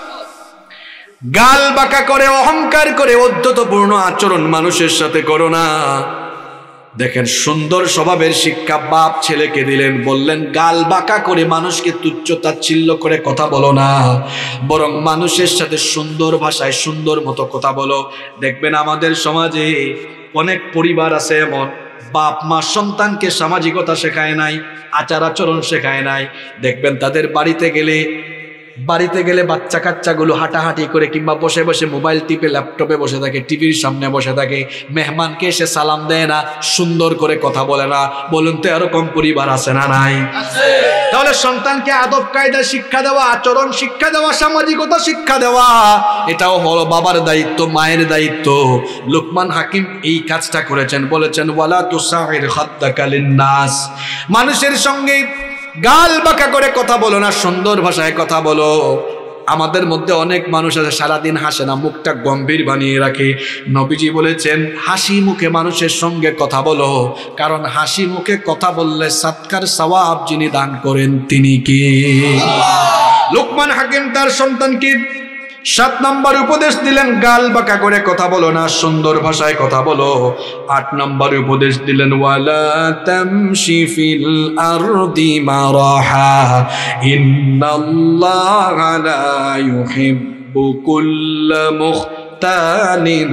গাল বাঁকা করে অহংকার করে অধ্যতপূর্ণ আচরণ মানুষের সাথে করো না। দেখেন সুন্দর স্বভাবের শিক্ষা বাপ ছেলেকে দিলেন, বললেন গাল বাঁকা করে মানুষকে তুচ্ছ তাচ্ছিল্য করে কথা বলো না, বরং মানুষের সাথে সুন্দর ভাষায় সুন্দর মতো কথা বলো। দেখবেন আমাদের সমাজে অনেক পরিবার আছে এমন, বাপ মা সন্তানকে সামাজিকতা শেখায় নাই, আচার আচরণ শেখায় নাই। দেখবেন তাদের বাড়িতে গেলে বাড়িতে গেলে বাচ্চা কাচ্চাগুলো হাঁটাহাঁটি করে কিংবা বসে বসে মোবাইল টিপে ল্যাপটপে বসে থাকে, টিভির সামনে বসে থাকে, মেহমানকে এসে সালাম দেয় না, সুন্দর করে কথা বলে না। বলুন তো এরকম পরিবার আছে না নাই? তাহলে সন্তানকে আদব কায়দা শিক্ষা দেওয়া, আচরণ শিক্ষা দেওয়া, সামাজিকতা শিক্ষা দেওয়া, এটাও হলো বাবার দায়িত্ব, মায়ের দায়িত্ব। লুকমান হাকিম এই কাজটা করেছেন, বলেছেন ওয়ালা তুসাইর খাদ্দাকা লিন্নাস, মানুষের সঙ্গে গাল বাঁকা করে কথা বলো না, সুন্দর ভাষায় কথা বলো। আমাদের মধ্যে অনেক মানুষ আছে সারাদিন হাসে না, মুখটা গম্ভীর বানিয়ে রাখে। নবীজি বলেছেন হাসি মুখে মানুষের সঙ্গে কথা বলো, কারণ হাসি মুখে কথা বললে সাদকার সওয়াব যিনি দান করেন তিনি কে? লুকমান হাকিম তার সন্তানকে সাত নম্বর উপদেশ দিলেন, গাল বাঁকা করে কথা বলো না, সুন্দর ভাষায় কথা বলো। আট নম্বর উপদেশ দিলেন ওয়ালা তামশি ফিল আরদি মারাহা ইন্নাল্লাহা লা ইউহিব্বু কুল্লা মুখতালিন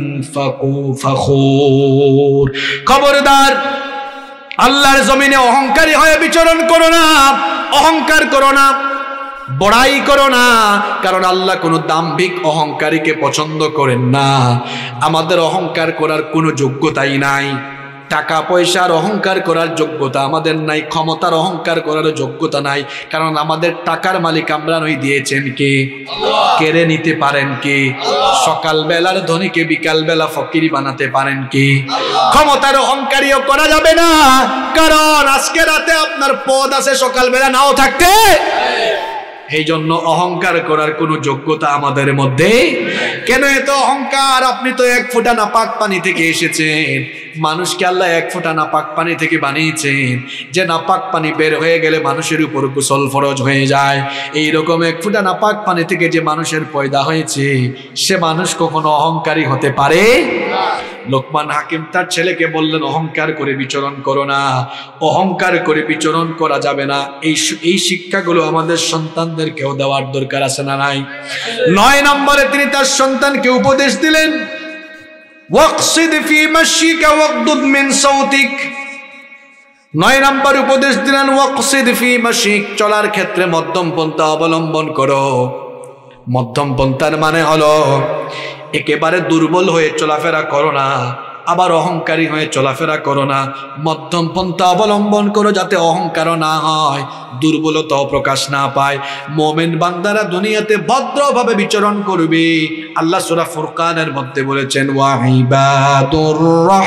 ফাখুর। খবরদার, আল্লাহর জমিনে অহংকারী হয়ে বিচরণ করো না, অহংকার করো না, বড়াই করো না, কারণ আল্লাহ কোনো দাম্ভিক অহংকারীকে পছন্দ করেন না। আমাদের অহংকার করার কোনো যোগ্যতাই নাই, টাকা পয়সার অহংকার করার যোগ্যতা আমাদের নাই, ক্ষমতার অহংকার করার যোগ্যতা নাই, কারণ আমাদের টাকার মালিক আমরা নই, দিয়েছেন কে? কেড়ে নিতে পারেন কে? সকাল বেলার ধনীকে বিকাল বেলা ফকিরি বানাতে পারেন কে? ক্ষমতার অহংকারীও করা যাবে না, কারণ আজকে রাতে আপনার পদ আছে, সকাল বেলা নাও থাকতে। এই জন্য অহংকার করার কোনো যোগ্যতা আমাদের মধ্যে কেন? এত অহংকার? আপনি তো এক ফোঁটা নাপাক পানি থেকে এসেছেন, মানুষকে আল্লাহ এক ফোঁটা নাপাক পানি থেকে বানিয়েছেন, যে নাপাক পানি বের হয়ে গেলে মানুষের উপর গোসল ফরজ হয়ে যায়। এই রকম এক ফোঁটা নাপাক পানি থেকে যে মানুষের পয়দা হয়েছে, সে মানুষ কখনো অহংকারী হতে পারে? লোকমান হাকিম তার ছেলেকে বললেন অহংকার করে বিচরণ করো না, অহংকার করে বিচরণ করা যাবে না। এই এই শিক্ষাগুলো আমাদের সন্তানদেরকেও দেওয়ার দরকার আছে না নাই? নয় নম্বরে তিনি তার সন্তানকে উপদেশ দিলেন ওয়াকসিদ ফি মাশিকা ওয়াগদুদ মিন সাউতিক। নয় নম্বর উপদেশ দিলেন ওয়াকসিদ ফি মাশিক, চলার ক্ষেত্রে মধ্যম পন্থা অবলম্বন করো। মধ্যম পন্থার মানে হলো একেবারে দুর্বল হয়ে চলাফেরা করো না, আবার অহংকারী হয়ে চলাফেরা করো না। মধ্যম পন্থা অবলম্বন করো, যাতে অহংকার না হয়, দুর্বলতাও প্রকাশ না পায়। মোমেন বান্দারা দুনিয়াতে ভদ্রভাবে বিচরণ করবে। আল্লাহ সূরা ফুরকানের মধ্যে বলেছেন ওয়াইবাদুর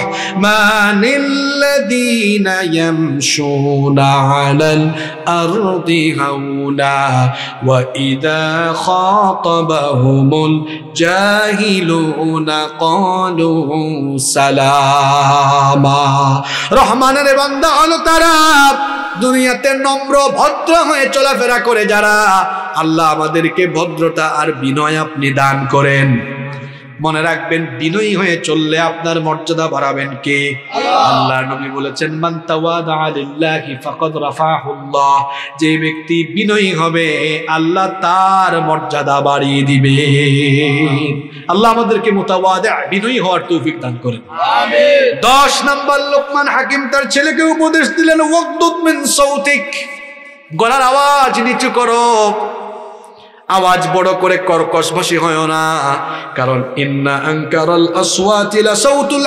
রাহমানিল্লাযীনা ইয়ামশুনা আলাল আরদি হাওনা ওয়া ইযা খাতাবাহুমুল জাহিলুনা ক্বালু সালামা। রহমানের বান্দা হলো তারা দুনিয়াতে নম্র ভদ্র হয়ে চলাফেরা করে যারা। আল্লাহ আমাদেরকে ভদ্রতা আর বিনয় আপনি দান করেন। মনে রাখবেন, বিনয়ী হয়ে চললে আপনার মর্যাদা বাড়াবেন কে? আল্লাহর নবী বলেছেন মান তাওয়াদা লিল্লাহি ফাকাদ রাফাহুল্লাহ, যে ব্যক্তি বিনয়ী হবে আল্লাহ তার মর্যাদা বাড়িয়ে দিবে। আল্লাহ আমাদেরকে মুতাওয়াদি বিনয়ী হওয়ার তৌফিক দান করেন, আমিন। দশ নম্বর লোকমান হাকিম তার ছেলেকে উপদেশ দিলেন ওয়াগদুদ মিন সাউতিক, গলার আওয়াজ নিচু করো, আওয়াজ বড় করে কর্কশভাষী হয় না, কারণ ইন্না আনকারাল আসওয়াতি লাসাউতুল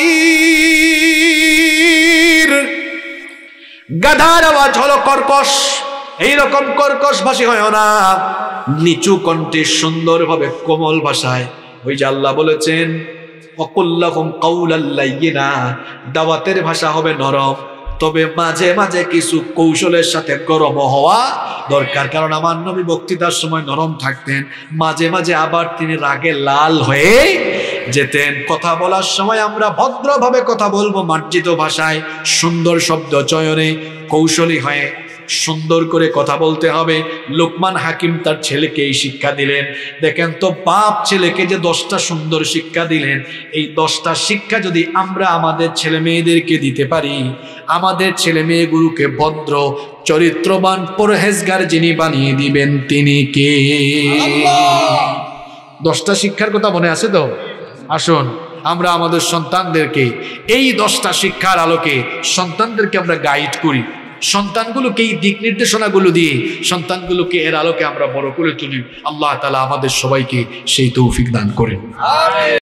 হামির, গাধার আওয়াজ হলো কর্কশ। এইরকম কর্কশভাষী হয় না, নিচু কণ্ঠে সুন্দরভাবে কোমল ভাষায়। ওই যে আল্লাহ বলেছেন ওয়াকুল্লাহুম কাওলাল লাইয়িনা, দাওয়াতের ভাষা হবে নরম, তবে মাঝে মাঝে কিছু কৌশলের সাথে গরম হওয়া দরকার। কারণ আমার নবী বক্তৃতার সময় নরম থাকতেন, মাঝে মাঝে আবার তিনি রাগে লাল হয়ে যেতেন। কথা বলার সময় আমরা ভদ্রভাবে কথা বলবো, মার্জিত ভাষায়, সুন্দর শব্দ চয়নে, কৌশলী হয়ে সুন্দর করে কথা বলতে হবে। লোকমান হাকিম তার ছেলেকে এই শিক্ষা দিলেন। দেখেন তো, বাপ ছেলেকে যে দশটা সুন্দর শিক্ষা দিলেন, এই দশটা শিক্ষা যদি আমরা আমাদের ছেলে মেয়েদেরকে দিতে পারি, আমাদের ছেলে মেয়েগুলোকে ভদ্র চরিত্রবান পরহেজগার যিনি বানিয়ে দিবেন তিনি কে? দশটা শিক্ষার কথা মনে আছে তো? আসুন আমরা আমাদের সন্তানদেরকে এই দশটা শিক্ষার আলোকে সন্তানদেরকে আমরা গাইড করি, সন্তানগুলোকে এই দিক নির্দেশনাগুলো দিয়ে সন্তানগুলোকে এর আলোকে আমরা বড় করে তুলি। আল্লাহ তাআলা আমাদের সবাইকে সেই তৌফিক দান করেন।